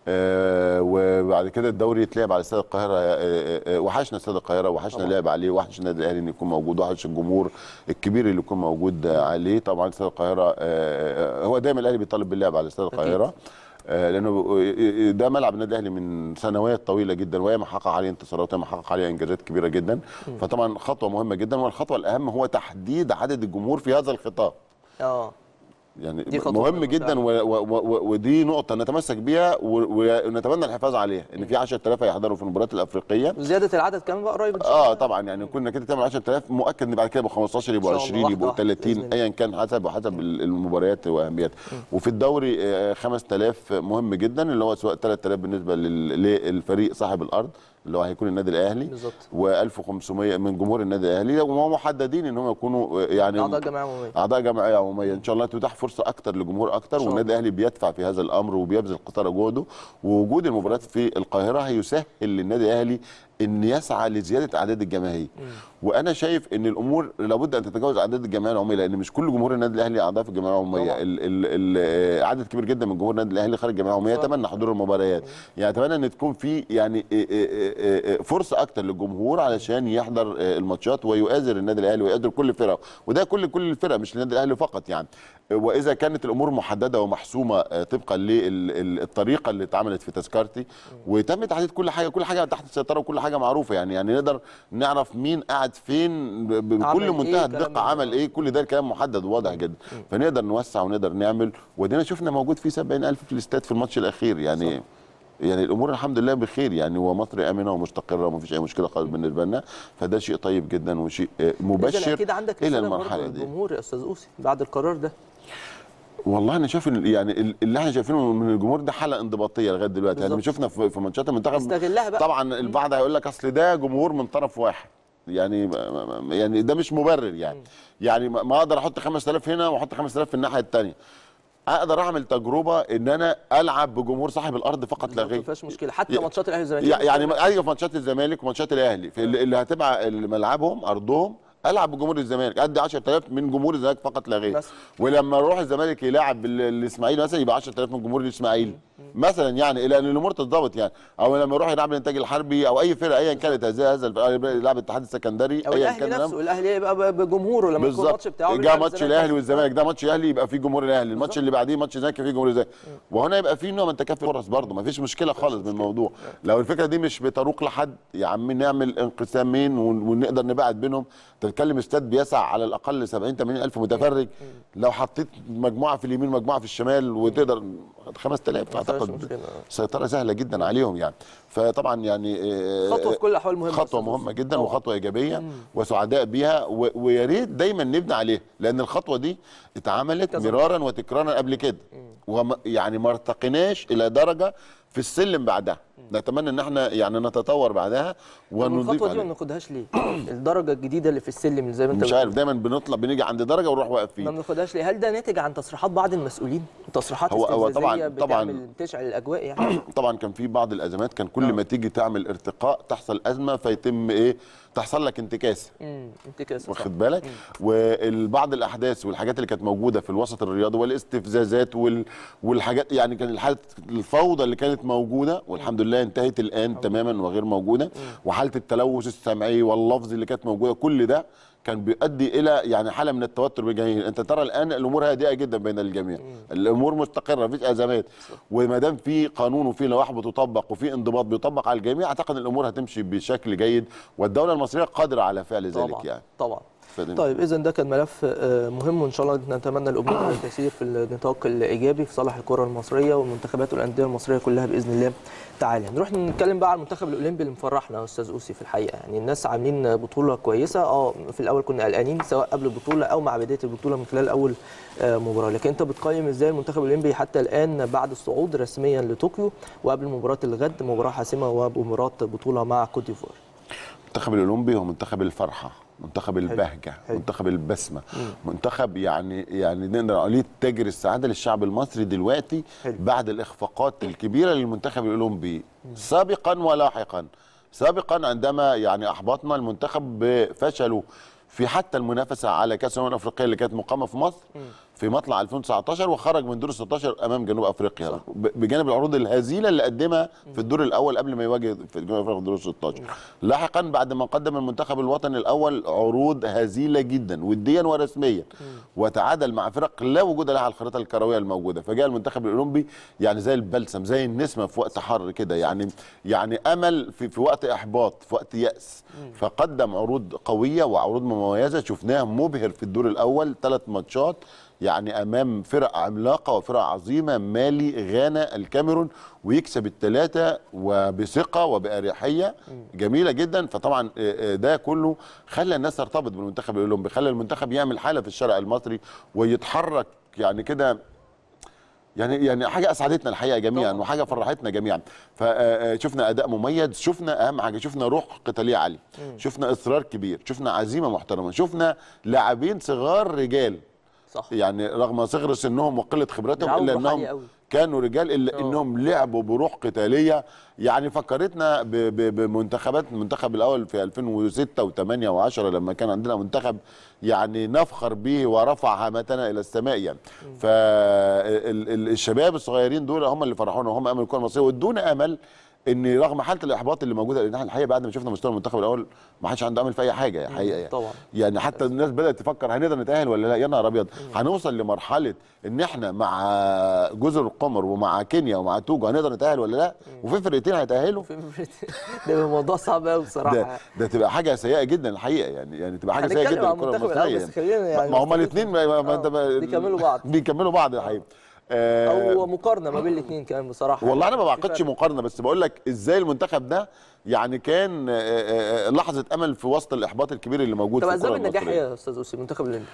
آه وبعد كده الدوري يتلعب على استاد القاهره. آه آه وحشنا استاد القاهره، وحشنا اللعب عليه، وحشنا النادي الاهلي ان يكون موجود، وحش الجمهور الكبير اللي يكون موجود عليه. طبعا استاد القاهره آه هو دايما الاهلي بيطالب باللعب على استاد القاهره، آه لانه ده ملعب النادي الاهلي من سنوات طويله جدا، وهي محقق عليه انتصارات وهي محقق عليه انجازات كبيره جدا. م. فطبعا خطوه مهمه جدا، والخطوه الاهم هو تحديد عدد الجمهور في هذا الخطاب. اه يعني مهم جدا، و و و ودي نقطه نتمسك بيها ونتمنى الحفاظ عليها، ان في عشرة آلاف هيحضروا في المباريات الافريقيه. زياده العدد كمان بقى قريب ان شاء الله. اه طبعا يعني كنا كده تعمل عشرة آلاف، مؤكد ان بعد كده يبقوا خمستاشر يبقوا عشرين يبقوا ثلاثين ايا كان حسب وحسب المباريات واهميتها. وفي الدوري آه خمسة آلاف مهم جدا، اللي هو سواء ثلاثة آلاف بالنسبه للفريق صاحب الارض اللي هو هيكون النادي الاهلي و1500 من جمهور النادي الاهلي، وهم محددين ان هم يكونوا يعني اعضاء جمعيه عموميه اعضاء جمعيه عموميه. ان شاء الله تتاح فرصه اكتر لجمهور اكتر، والنادي الاهلي بيدفع في هذا الامر وبيبذل قصارى جهده. ووجود المباريات في القاهره هيسهل للنادي الاهلي ان يسعى لزياده اعداد الجماهير. وانا شايف ان الامور لابد ان تتجاوز اعداد الجمعيه العموميه، لان مش كل جمهور النادي الاهلي اعضاء في الجمعيه العموميه. عدد كبير جدا من جمهور النادي الاهلي خارج الجمعيه العموميه يتمنى حضور المباريات. يعني اتمنى ان تكون في يعني فرصه اكتر للجمهور علشان يحضر الماتشات ويؤازر النادي الاهلي ويؤازر كل فرقه، وده كل كل الفرق مش النادي الاهلي فقط يعني. واذا كانت الامور محدده ومحسومه طبقا للطريقه اللي اتعملت في تذكرتي وتم تحديد كل حاجه، كل حاجه تحت السيطره وكل حاجه معروفه يعني. يعني نقدر نعرف مين قاعد فين بكل منتهى الدقه، عمل ايه، كل ده الكلام محدد وواضح جدا. فنقدر نوسع ونقدر نعمل، ودينا شفنا موجود فيه سبعين ألف في الاستاد في الماتش الاخير يعني. صح. يعني الامور الحمد لله بخير يعني، ومصر امنه ومستقره وما فيش اي مشكله خالص بالنسبه لنا، فده شيء طيب جدا وشيء مبشر اكيد عندك الى المرحله دي. الجمهور يا استاذ اوسي بعد القرار ده، والله انا شايف يعني اللي احنا شايفينه من الجمهور ده حاله انضباطيه لغايه دلوقتي. يعني شفنا في ماتشات المنتخب استغلها بقى. طبعا البعض هيقول لك اصل ده جمهور من طرف واحد، يعني يعني ده مش مبرر يعني. يعني ما اقدر احط خمسة آلاف هنا واحط خمسة آلاف في الناحيه الثانيه. اقدر اعمل تجربه ان انا العب بجمهور صاحب الارض فقط لا غير، ما فيهاش مشكله. حتى ماتشات الاهلي والزمالك يعني ايوه في ماتشات الزمالك وماتشات الاهلي في اللي هتبقى ملعبهم ارضهم العب بجمهور الزمالك، ادي عشرة آلاف من جمهور الزمالك فقط لا غير. ولما اروح الزمالك يلاعب الاسماعيلي مثلا يبقى عشرة آلاف من جمهور الاسماعيلي. مثلا يعني الى ان الامور تتظبط يعني، او لما يروح يلعب الانتاج الحربي او اي فرقه ايا كانت هذا هذا يلعب الاتحاد السكندري او ايا الاهلي كان نفسه، الاهلي يبقى بجمهوره لما يكون الماتش بتاعه جه ماتش الاهلي والزمالك، ده ماتش الاهلي يبقى فيه جمهور الاهلي، الماتش اللي بعديه ماتش الزمالك فيه جمهور الزمالك، وهنا يبقى فيه نوع من تكافؤ الفرص برضه، ما فيش مشكله خالص من الموضوع. لو الفكره دي مش بتروق لحد يا عم نعمل انقسامين ونقدر نبعد بينهم. تتكلم استاد بيسع على الاقل سبعين ثمانين الف متفرج، لو حطيت مجموعه في اليمين ومجموعه في الشمال وتقدر خمسة آلاف اعتقد سيطره سهله جدا عليهم يعني. فطبعا يعني خطوه في كل الاحوال مهمه، خطوه مهمه جدا طبعا. وخطوه ايجابيه مم. وسعداء بيها، ويا ريت دايما نبني عليها، لان الخطوه دي اتعملت مرارا وتكرارا قبل كده، ويعني ما ارتقيناش الى درجه في السلم بعدها. نتمنى ان احنا يعني نتطور بعدها ونضيف. الخطوه دي ما بناخدهاش ليه؟ الدرجه الجديده اللي في السلم زي ما انت مش عارف، دايما بنطلع بنيجي عند درجه ونروح واقفين. ما بناخدهاش ليه؟ هل ده ناتج عن تصريحات بعض المسؤولين؟ تصريحات هو هو طبعا طبعا بتشعل الاجواء يعني. طبعا كان في بعض الازمات، كان كل ما تيجي تعمل ارتقاء تحصل ازمه فيتم ايه؟ تحصل لك انتكاسه. امم انتكاسه واخد بالك؟ وبعض الاحداث والحاجات اللي كانت موجوده في الوسط الرياضي والاستفزازات وال... والحاجات يعني كان الحاله الفوضى اللي كانت موجوده والحمد لله انتهت الان مم. تماما وغير موجوده. مم. وحاله التلوث السمعي واللفظي اللي كانت موجوده، كل ده كان بيؤدي الى يعني حاله من التوتر بالجميع. انت ترى الان الامور هادئه جدا بين الجميع، مم. الامور مستقره، مفيش ازمات، وما دام في قانون وفي لوائح بتطبق وفي انضباط بيطبق على الجميع، اعتقد الامور هتمشي بشكل جيد، والدوله المصريه قادره على فعل ذلك طبعا. يعني طبعا. طيب اذا ده كان ملف مهم، وان شاء الله نتمنى الامور تسير في النطاق الايجابي في صالح الكره المصريه والمنتخبات والانديه المصريه كلها باذن الله تعالى. نروح نتكلم بقى على المنتخب الاولمبي اللي مفرحنا يا استاذ اوسي في الحقيقه، يعني الناس عاملين بطوله كويسه. اه في الاول كنا قلقانين سواء قبل البطوله او مع بدايه البطوله من خلال اول مباراه، لكن انت بتقيم ازاي المنتخب الاولمبي حتى الان بعد الصعود رسميا لطوكيو وقبل مباراه الغد، مباراه حاسمه ومباراه بطوله مع كوت ديفوار؟ المنتخب الاولمبي هو منتخب الفرحه، منتخب البهجه، حلو. منتخب البسمه، مم. منتخب يعني يعني نقدر نقول تاجر السعاده للشعب المصري دلوقتي، حلو. بعد الاخفاقات الكبيره للمنتخب الاولمبي سابقا ولاحقا. سابقا عندما يعني احبطنا المنتخب بفشله في حتى المنافسه على كاس الامم الافريقيه اللي كانت مقامه في مصر مم. في مطلع ألفين وتسعتاشر، وخرج من دور ستاشر امام جنوب افريقيا، صح. بجانب العروض الهزيله اللي قدمها في الدور الاول قبل ما يواجه في جنوب افريقيا في دور ستاشر. لاحقا بعد ما قدم المنتخب الوطني الاول عروض هزيله جدا وديا ورسميا، وتعادل مع فرق لا وجود لها على الخريطه الكرويه الموجوده، فجاء المنتخب الاولمبي يعني زي البلسم، زي النسمه في وقت حر كده، يعني يعني امل في, في وقت احباط، في وقت ياس، فقدم عروض قويه وعروض مميزه. شفناه مبهر في الدور الاول، ثلاث ماتشات يعني امام فرق عملاقه وفرق عظيمه، مالي، غانا، الكاميرون، ويكسب الثلاثه وبثقه وباريحيه جميله جدا. فطبعا ده كله خلى الناس ترتبط بالمنتخب الاولمبي، خلى المنتخب يعمل حاله في الشارع المصري ويتحرك يعني كده، يعني يعني حاجه اسعدتنا الحقيقه جميعا وحاجه فرحتنا جميعا. فشفنا اداء مميز، شفنا اهم حاجه شفنا روح قتاليه عاليه، شفنا اصرار كبير، شفنا عزيمه محترمه، شفنا لاعبين صغار رجال، صح. يعني رغم صغر سنهم وقله خبراتهم الا انهم كانوا رجال، الا أوه. انهم لعبوا بروح قتاليه. يعني فكرتنا بمنتخبات المنتخب الاول في ألفين وستة وثمانية وعشرة لما كان عندنا منتخب يعني نفخر به ورفع هامتنا الى السماء يعني. فالشباب الصغيرين دول هم اللي فرحونا وهم امل الكره المصريه وادونا امل ان رغم حاله الاحباط اللي موجوده، لان احنا الحقيقه بعد ما شفنا مستوى المنتخب الاول ما حدش عنده امل في اي حاجه الحقيقه يعني. طبعا. يعني حتى الناس بدات تفكر هنقدر نتاهل ولا لا. يا نهار ابيض، هنوصل لمرحله ان احنا مع جزر القمر ومع كينيا ومع توجو هنقدر نتاهل ولا لا؟ وفي فرقتين هيتاهلوا. في فرقتين ده موضوع صعب قوي بصراحه. ده, ده تبقى حاجه سيئه جدا الحقيقه يعني، يعني تبقى حاجه سيئه جدا للكره المصريه بس خلينا يعني ما هما الاثنين بيكملوا بعض بيكملوا بعض الحقيقه. او مقارنه ما بين الاثنين كمان بصراحه. والله انا ما بعتقدش مقارنه، بس بقول لك ازاي المنتخب ده يعني كان لحظه امل في وسط الاحباط الكبير اللي موجود في الكره المصريه. طب اسباب النجاح ايه يا استاذ اوسي المنتخب الاولمبي؟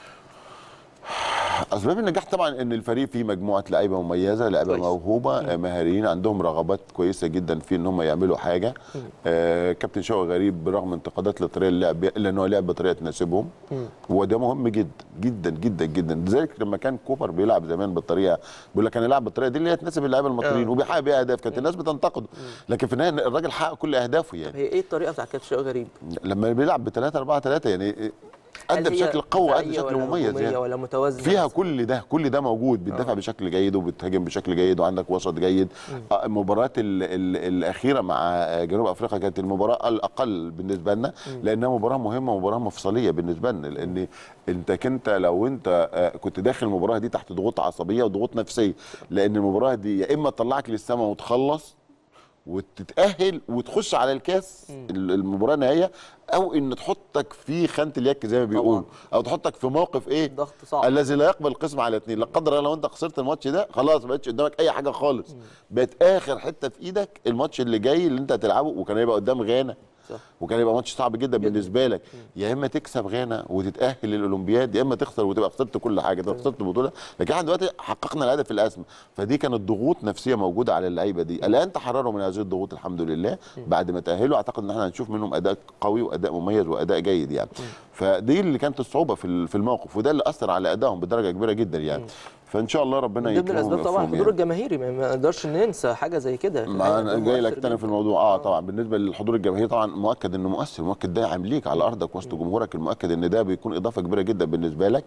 اسباب النجاح طبعا ان الفريق فيه مجموعه لعيبه مميزه، لعيبه موهوبه مهاريين عندهم رغبات كويسه جدا في ان هم يعملوا حاجه. آه كابتن شوقي غريب برغم انتقادات لطريقه اللعب الا ان هو لعب بطريقه تناسبهم، وده مهم جدا جدا جدا جدا. لذلك لما كان كوبر بيلعب زمان بالطريقه بيقول لك انا العب بالطريقه دي اللي هي تناسب اللعيبه المصريين وبيحقق بيها اهداف، كانت الناس بتنتقده، لكن في النهايه الراجل حقق كل اهدافه يعني. هي ايه الطريقه بتاعت كابتن شوقي غريب؟ لما بيلعب ب ثلاثة أربعة ثلاثة يعني ادى بشكل قوي، ادى بشكل مميز يعني ولا متوازنه فيها كل ده كل ده موجود، بتدافع بشكل جيد وبتهاجم بشكل جيد وعندك وسط جيد. المباراه الاخيره مع جنوب افريقيا كانت المباراه الاقل بالنسبه لنا لانها مباراه مهمه ومباراه مفصليه بالنسبه لنا، لان انت كنت لو انت كنت داخل المباراه دي تحت ضغوط عصبيه وضغوط نفسيه، لان المباراه دي يا اما تطلعك للسماء وتخلص وتتأهل وتخش على الكاس المباراه النهائيه، او ان تحطك في خانه اليك زي ما بيقولوا، او تحطك في موقف ايه ضغط صعب الذي لا يقبل القسم على اثنين. لا قدر الله لو انت خسرت الماتش ده خلاص ما بقتش قدامك اي حاجه خالص، بقت اخر حته في ايدك الماتش اللي جاي اللي انت هتلعبه، وكان هيبقى قدام غانا صح. وكان هيبقى ماتش صعب جدا, جدا بالنسبه لك، يا اما تكسب غانا وتتاهل للاولمبياد يا اما تخسر وتبقى خسرت كل حاجه، تبقى خسرت البطوله. لكن احنا دلوقتي حققنا الهدف الاسمى، فدي كانت ضغوط نفسيه موجوده على اللعيبه دي. الان تحرروا من هذه الضغوط الحمد لله بعد ما تاهلوا، اعتقد ان احنا هنشوف منهم اداء قوي واداء مميز واداء جيد يعني. فدي اللي كانت الصعوبه في في الموقف، وده اللي اثر على ادائهم بدرجه كبيره جدا يعني. فان شاء الله ربنا يكرمهم. من ضمن الاسباب طبعا الحضور يعني. الجماهيري ما نقدرش ننسى حاجه زي كده. ما انا جاي لك تاني في الموضوع. اه طبعا بالنسبه للحضور الجماهيري طبعا مؤكد انه مؤثر، مؤكد داعم ليك على ارضك وسط جمهورك، المؤكد ان ده بيكون اضافه كبيره جدا بالنسبه لك.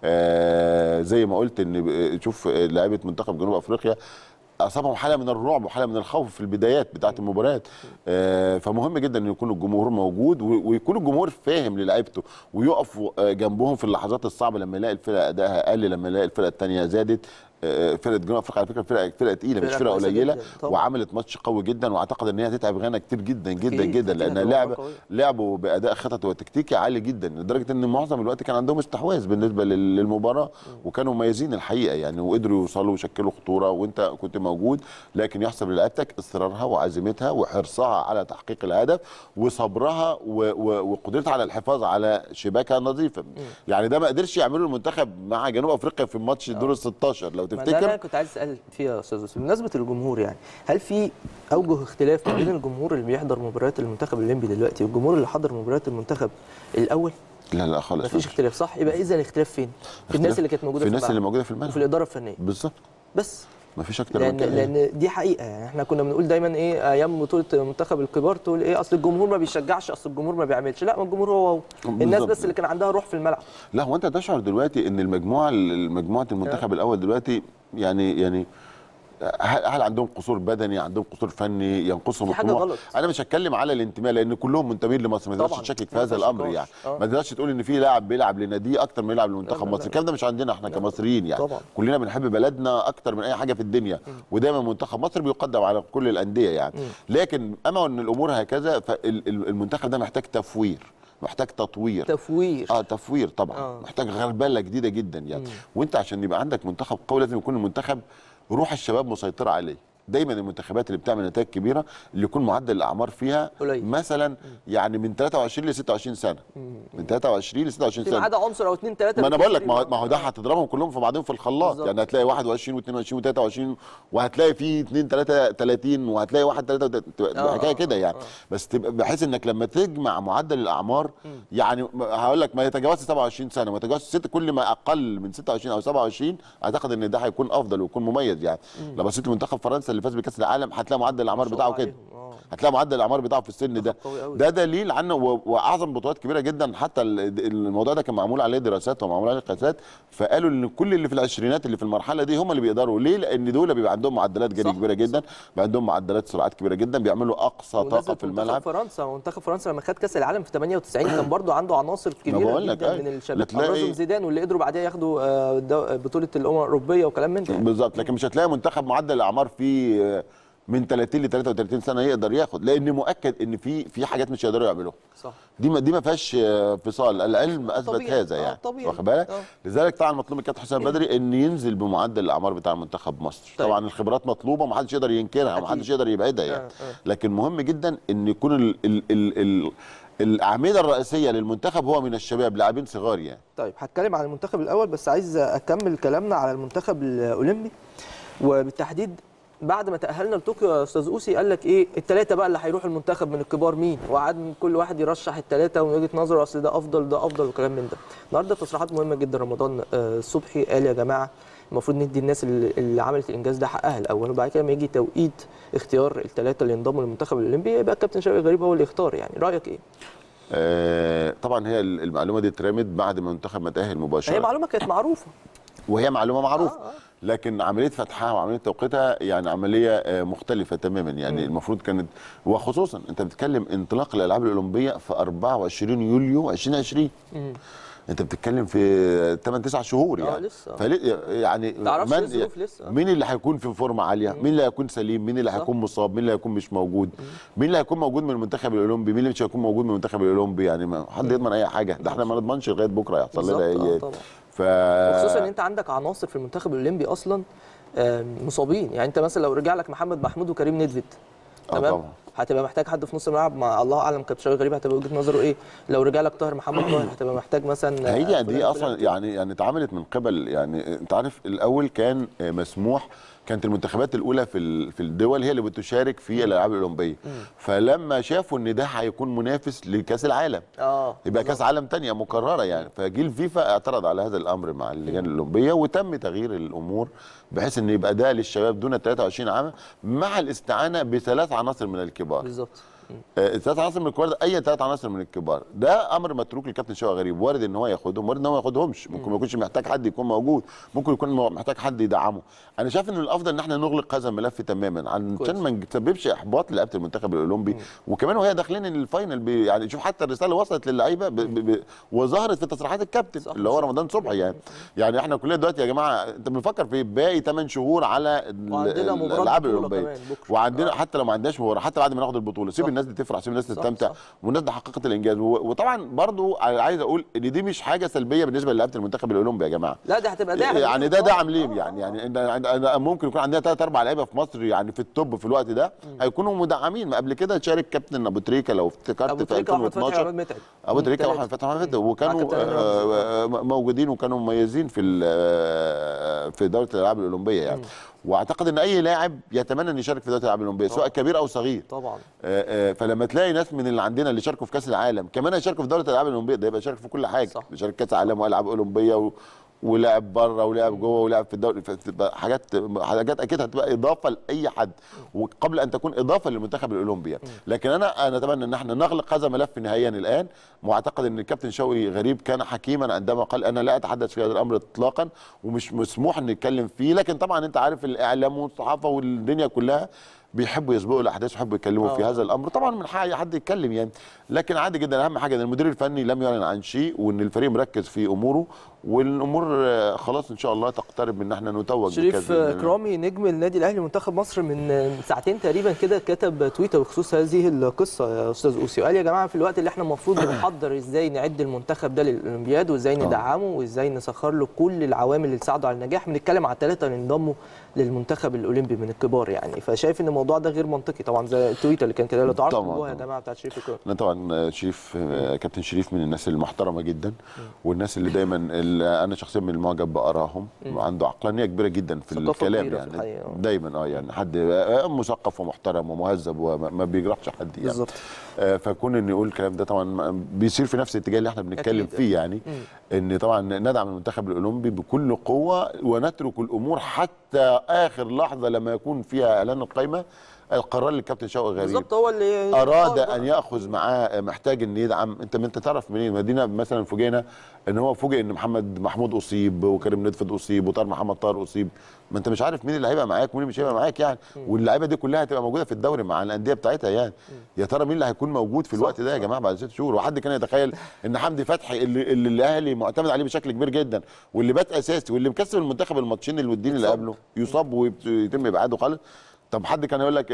آه زي ما قلت ان شوف لعيبه منتخب جنوب افريقيا اصابهم حاله من الرعب وحاله من الخوف في البدايات بتاعه المباريات. آه فمهم جدا ان يكون الجمهور موجود ويكون الجمهور فاهم للاعيبته ويقف جنبهم في اللحظات الصعبه، لما يلاقي الفرقه ادائها قل، لما يلاقي الفرقه الثانيه زادت. فرقه جنوب افريقيا على فكره فرقه فرقه تقيله مش فرقه قليله، وعملت ماتش قوي جدا، واعتقد ان هي هتتعب غانا كتير جدا جدا جدا، لان لعب لعبوا باداء خططي وتكتيكي عالي جدا لدرجه ان معظم الوقت كان عندهم استحواذ بالنسبه للمباراه، وكانوا مميزين الحقيقه يعني، وقدروا يوصلوا ويشكلوا خطوره وانت كنت موجود. لكن يحسب للعيبتك اصرارها وعزيمتها وحرصها على تحقيق الهدف وصبرها وقدرتها على الحفاظ على شباكها نظيفه. يعني ده ما قدرش يعمله المنتخب مع جنوب افريقيا في الماتش الدور ال ستاشر لو تفتكر. انا كنت عايز اسال فيها يا استاذ يوسف بمناسبه الجمهور، يعني هل في اوجه اختلاف ما بين الجمهور اللي بيحضر مباريات المنتخب الليمبي دلوقتي والجمهور اللي حضر مباريات المنتخب الاول؟ لا لا خالص مفيش اختلاف صح؟ يبقى اذا الاختلاف فين؟ في الناس اللي كانت موجوده في, في الناس اللي موجوده في الملعب وفي الاداره الفنيه بالظبط، بس مفيش اكتر لأن من كده. لان دي حقيقه يعني. احنا كنا بنقول دايما ايه ايام بطوله منتخب الكبار تقول ايه اصل الجمهور ما بيشجعش، اصل الجمهور ما بيعملش. لا، ما الجمهور هو هو الناس بس اللي كان عندها روح في الملعب. لا هو انت تشعر دلوقتي ان المجموعه مجموعه المنتخب الاول دلوقتي يعني يعني هل عندهم قصور بدني، عندهم قصور فني، ينقصهم الطموح؟ انا مش هتكلم على الانتماء لان كلهم منتمين لمصر، ما تقدرش تشكك في هذا الامر يعني. أوه. ما تقدرش تقول ان في لاعب بيلعب لناديه اكتر من يلعب لمنتخب مصر، الكلام ده مش عندنا احنا لا كمصريين يعني. طبعا. كلنا بنحب بلدنا اكتر من اي حاجه في الدنيا، ودايما منتخب مصر بيقدم على كل الانديه يعني. م. لكن اما ان الامور هكذا فالمنتخب ده محتاج تفوير، محتاج تطوير تفوير اه تفوير طبعا. آه. محتاج غربله جديده جدا يعني. م. وانت عشان يبقى عندك منتخب قوي لازم يكون المنتخب روح الشباب مسيطره عليه. دايما المنتخبات اللي بتعمل نتائج كبيره اللي يكون معدل الاعمار فيها قليل. مثلا يعني من ثلاثة وعشرين ل ستة وعشرين سنه، من ثلاثة وعشرين ل ستة وعشرين سنه، ما عدا عنصر او اثنين ثلاثه. ما انا بقول لك ما هو ده هتضربهم كلهم في بعضهم في الخلاط بالزبط. يعني هتلاقي واحد وعشرين واثنين وعشرين وثلاثة وعشرين وهتلاقي في اثنين ثلاثة ثلاثين وهتلاقي واحد ثلاثة حكايه كده يعني. آه. بس تبقى بحيث انك لما تجمع معدل الاعمار م. يعني هقول لك ما يتجاوزش سبعة وعشرين سنه وما يتجاوزش ستة، كل ما اقل من ستة وعشرين او سبعة وعشرين اعتقد ان ده هيكون افضل ويكون مميز يعني. م. لو بصيت لمنتخب فرنسا اللي فاز بكاس العالم هتلاقي معدل الاعمار بتاعه كده، هتلاقي معدل الاعمار بتاعه في السن ده. ده دليل عنه، واعظم بطولات كبيره جدا. حتى الموضوع ده كان معمول عليه دراسات ومعمول عليه قياسات، فقالوا ان كل اللي في العشرينات اللي في المرحله دي هم اللي بيقدروا. ليه؟ لان دول بيبقى عندهم معدلات جري كبيره جدا، بيبقى عندهم معدلات سرعات كبيره جدا، بيعملوا اقصى طاقه في الملعب. منتخب فرنسا منتخب فرنسا لما خد كاس العالم في ثمانية وتسعين كان برضه عنده عناصر كبيره جدا من الشباب، ابرزهم زيدان واللي قدروا بعدها ياخدوا بطوله الامم الاوروبيه وكلام من ده بالظبط. لكن مش هتلاقي منتخب معدل الاعمار فيه من ثلاثين ل ثلاثة وثلاثين سنه يقدر ياخد، لان مؤكد ان في في حاجات مش هيقدروا يعملوها. صح. دي ما دي ما فيهاش فصال، العلم اثبت طبيعي. هذا يعني آه واخد بالك. آه. لذلك طبعا مطلوب من الكابتن حسام بدري ان ينزل بمعدل الاعمار بتاع منتخب مصر. طيب. طبعا الخبرات مطلوبه وما حدش يقدر ينكرها وما حدش يقدر يبعدها يعني. آه. آه. لكن مهم جدا ان يكون ال ال ال ال الاعمده الرئيسيه للمنتخب هو من الشباب، لاعبين صغار يعني. طيب هتكلم عن المنتخب الاول، بس عايز اكمل كلامنا على المنتخب الاولمبي، وبالتحديد بعد ما تأهلنا لطوكيو يا استاذ اوسي قال لك ايه الثلاثه بقى اللي هيروحوا المنتخب من الكبار مين، وقعد كل واحد يرشح الثلاثه ومن وجهه نظره اصل ده افضل ده افضل وكلام من ده. النهارده تصريحات مهمه جدا. رمضان الصبحي قال يا جماعه المفروض ندي الناس اللي عملت الانجاز ده حقها الاول، وبعد كده لما يجي توقيت اختيار الثلاثه اللي ينضموا للمنتخب الاولمبي يبقى الكابتن شوقي غريب هو اللي يختار. يعني رايك ايه؟ آه طبعا هي المعلومه دي اترمت بعد ما المنتخب ما تاهل مباشره. هي معلومه كانت معروفه، وهي معلومه معروفه آه آه. لكن عمليه فتحها وعمليه توقيتها يعني عمليه مختلفه تماما. يعني م. المفروض كانت، وخصوصا انت بتتكلم انطلاق الالعاب الاولمبيه في أربعة وعشرين يوليو ألفين وعشرين. م. انت بتتكلم في ثمانية تسعة شهور يعني. اه لسه فلي يعني تعرفش الظروف لسه. مين اللي هيكون في فورمه عاليه؟ مين اللي هيكون سليم؟ مين اللي هيكون مصاب؟ مين اللي هيكون مش موجود؟ مم. مين اللي هيكون موجود من المنتخب الاولمبي؟ مين اللي مش هيكون موجود من المنتخب الاولمبي؟ يعني ما حد يضمن اي حاجه، ده احنا ما نضمنش لغايه بكره يحصل لنا ايه. طبعا. ف وخصوصا ان انت عندك عناصر في المنتخب الاولمبي اصلا مصابين. يعني انت مثلا لو رجع لك محمد محمود وكريم ندفد، تمام، هتبقى محتاج حد في نص الملعب، مع الله اعلم كابتن شوقي غريب هتبقى وجهه نظره ايه. لو رجع لك طاهر محمد طاهر هتبقى محتاج مثلا. هي دي اصلا يعني يعني اتعملت من قبل، يعني انت عارف الاول كان مسموح، كانت المنتخبات الاولى في في الدول هي اللي بتشارك في الالعاب الاولمبيه. فلما شافوا ان ده هيكون منافس لكاس العالم، اه يبقى كاس عالم ثانيه مكرره يعني، فجي الفيفا اعترض على هذا الامر مع اللجان الاولمبيه وتم تغيير الامور بحيث ان يبقى ده للشباب دون ثلاثة وعشرين عام مع الاستعانه بثلاث عناصر من الكبار. بالظبط. الثلاث عناصر من الكبار ده اي ثلاث عناصر من الكبار، ده امر متروك للكابتن شوقي غريب. وارد ان هو ياخدهم، وارد ان هو ما ياخدهمش، ممكن ما يكونش محتاج حد يكون موجود، ممكن يكون محتاج حد يدعمه. انا شايف ان الافضل ان احنا نغلق هذا الملف تماما عشان ما نسببش احباط للعيبه المنتخب الاولمبي. وكمان وهي داخلين الفاينل يعني شوف حتى الرساله وصلت للعيبه وظهرت في تصريحات الكابتن صح اللي هو رمضان صبحي. يعني يعني احنا كلنا دلوقتي يا جماعه انت بنفكر في باقي ثمان شهور على الالعاب الاولمبيه، وعندنا آه. حتى لو ما عندناش مباراه، حتى بعد ما ناخد البطوله سيب الناس دي تفرح، سيب الناس تستمتع، والناس دي حققت الانجاز. وطبعا برضو عايز اقول ان دي مش حاجه سلبيه بالنسبه للعيبه المنتخب الاولمبي يا جماعه، لا ده هتبقى داعم يعني ده دعم ليه يعني. يعني ممكن يكون عندنا ثلاث اربع لعيبه في مصر يعني في التوب في الوقت ده هيكونوا مدعمين. ما قبل كده شارك كابتن ابو تريكه لو افتكرت في ألفين واثناشر، ابو تريكه واحمد فتحي ومحمد وكانوا موجودين وكانوا مميزين في في دوله الالعاب الاولمبيه يعني. واعتقد ان اي لاعب يتمنى ان يشارك في دوله الالعاب الاولمبيه سواء كبير او صغير طبعا. آآ آآ فلما تلاقي ناس من اللي عندنا اللي شاركوا في كاس العالم كمان يشاركوا في دوله الالعاب الاولمبيه، ده يبقى شارك في كل حاجه، يشارك كاس عالم والعاب اولمبيه و... ولعب بره ولعب جوه ولعب في الدوري، حاجات حاجات اكيد هتبقى اضافه لاي حد وقبل ان تكون اضافه للمنتخب الاولمبي. لكن انا انا اتمنى ان احنا نغلق هذا الملف نهائيا الان. واعتقد ان الكابتن شوقي غريب كان حكيما عندما قال انا لا اتحدث في هذا الامر اطلاقا ومش مسموح ان نتكلم فيه. لكن طبعا انت عارف الاعلام والصحافه والدنيا كلها بيحبوا يسبقوا الاحداث ويحبوا يتكلموا أوه. في هذا الامر. طبعا من حق اي حد يتكلم يعني، لكن عادي جدا. اهم حاجه ان المدير الفني لم يعلن عن شيء وان الفريق مركز في اموره، والامور خلاص ان شاء الله تقترب من ان احنا نتوج. شريف كرامي نجم النادي الاهلي منتخب مصر من ساعتين تقريبا كده كتب تويتر بخصوص هذه القصه يا استاذ اوسي، وقال يا جماعه في الوقت اللي احنا المفروض بنحضر ازاي نعد المنتخب ده للاولمبياد وازاي ندعمه وازاي نسخر له كل العوامل اللي تساعده على النجاح، بنتكلم على الثلاثه اللي انضموا للمنتخب الاولمبي من الكبار يعني. فشايف ان الموضوع ده غير منطقي طبعا زي التويتر اللي كان كده. لو تعرفوا يا جماعه بتاعت شريف كرامي. لا طبعا شريف كابتن شريف من الناس المحترمه جدا والناس اللي دايما اللي انا شخصيا من المعجب بارائهم، عنده عقلانيه كبيره جدا في الكلام يعني في دايما اه يعني حد مثقف ومحترم ومهذب وما بيجرحش حد يعني بالظبط. آه فكون انه يقول الكلام ده طبعا بيصير في نفس الاتجاه اللي احنا بنتكلم فيه يعني مم. ان طبعا ندعم المنتخب الاولمبي بكل قوه ونترك الامور حتى اخر لحظه لما يكون فيها اعلان القائمه. القرار اللي الكابتن شوقي غريب بالظبط هو اللي اراد ان ياخذ معاه، محتاج ان يدعم. انت انت تعرف منين؟ مدينه مثلا فوجئنا ان هو فوجئ ان محمد محمود اصيب وكريم ندفد اصيب وطاهر محمد طاهر اصيب، ما انت مش عارف مين اللي هيبقى معاك ومين اللي مش هيبقى معاك يعني. واللعيبه دي كلها هتبقى موجوده في الدوري مع الانديه بتاعتها يعني. يا ترى مين اللي هيكون موجود في الوقت ده يا جماعه بعد ست شهور؟ وحد كان يتخيل ان حمدي فتحي اللي, اللي الاهلي معتمد عليه بشكل كبير جدا واللي بات اساسي واللي مكسب المنتخب الماتشين الوديين اللي قبله يصاب ويتم ابعاده خالص؟ طب حد كان يقول لك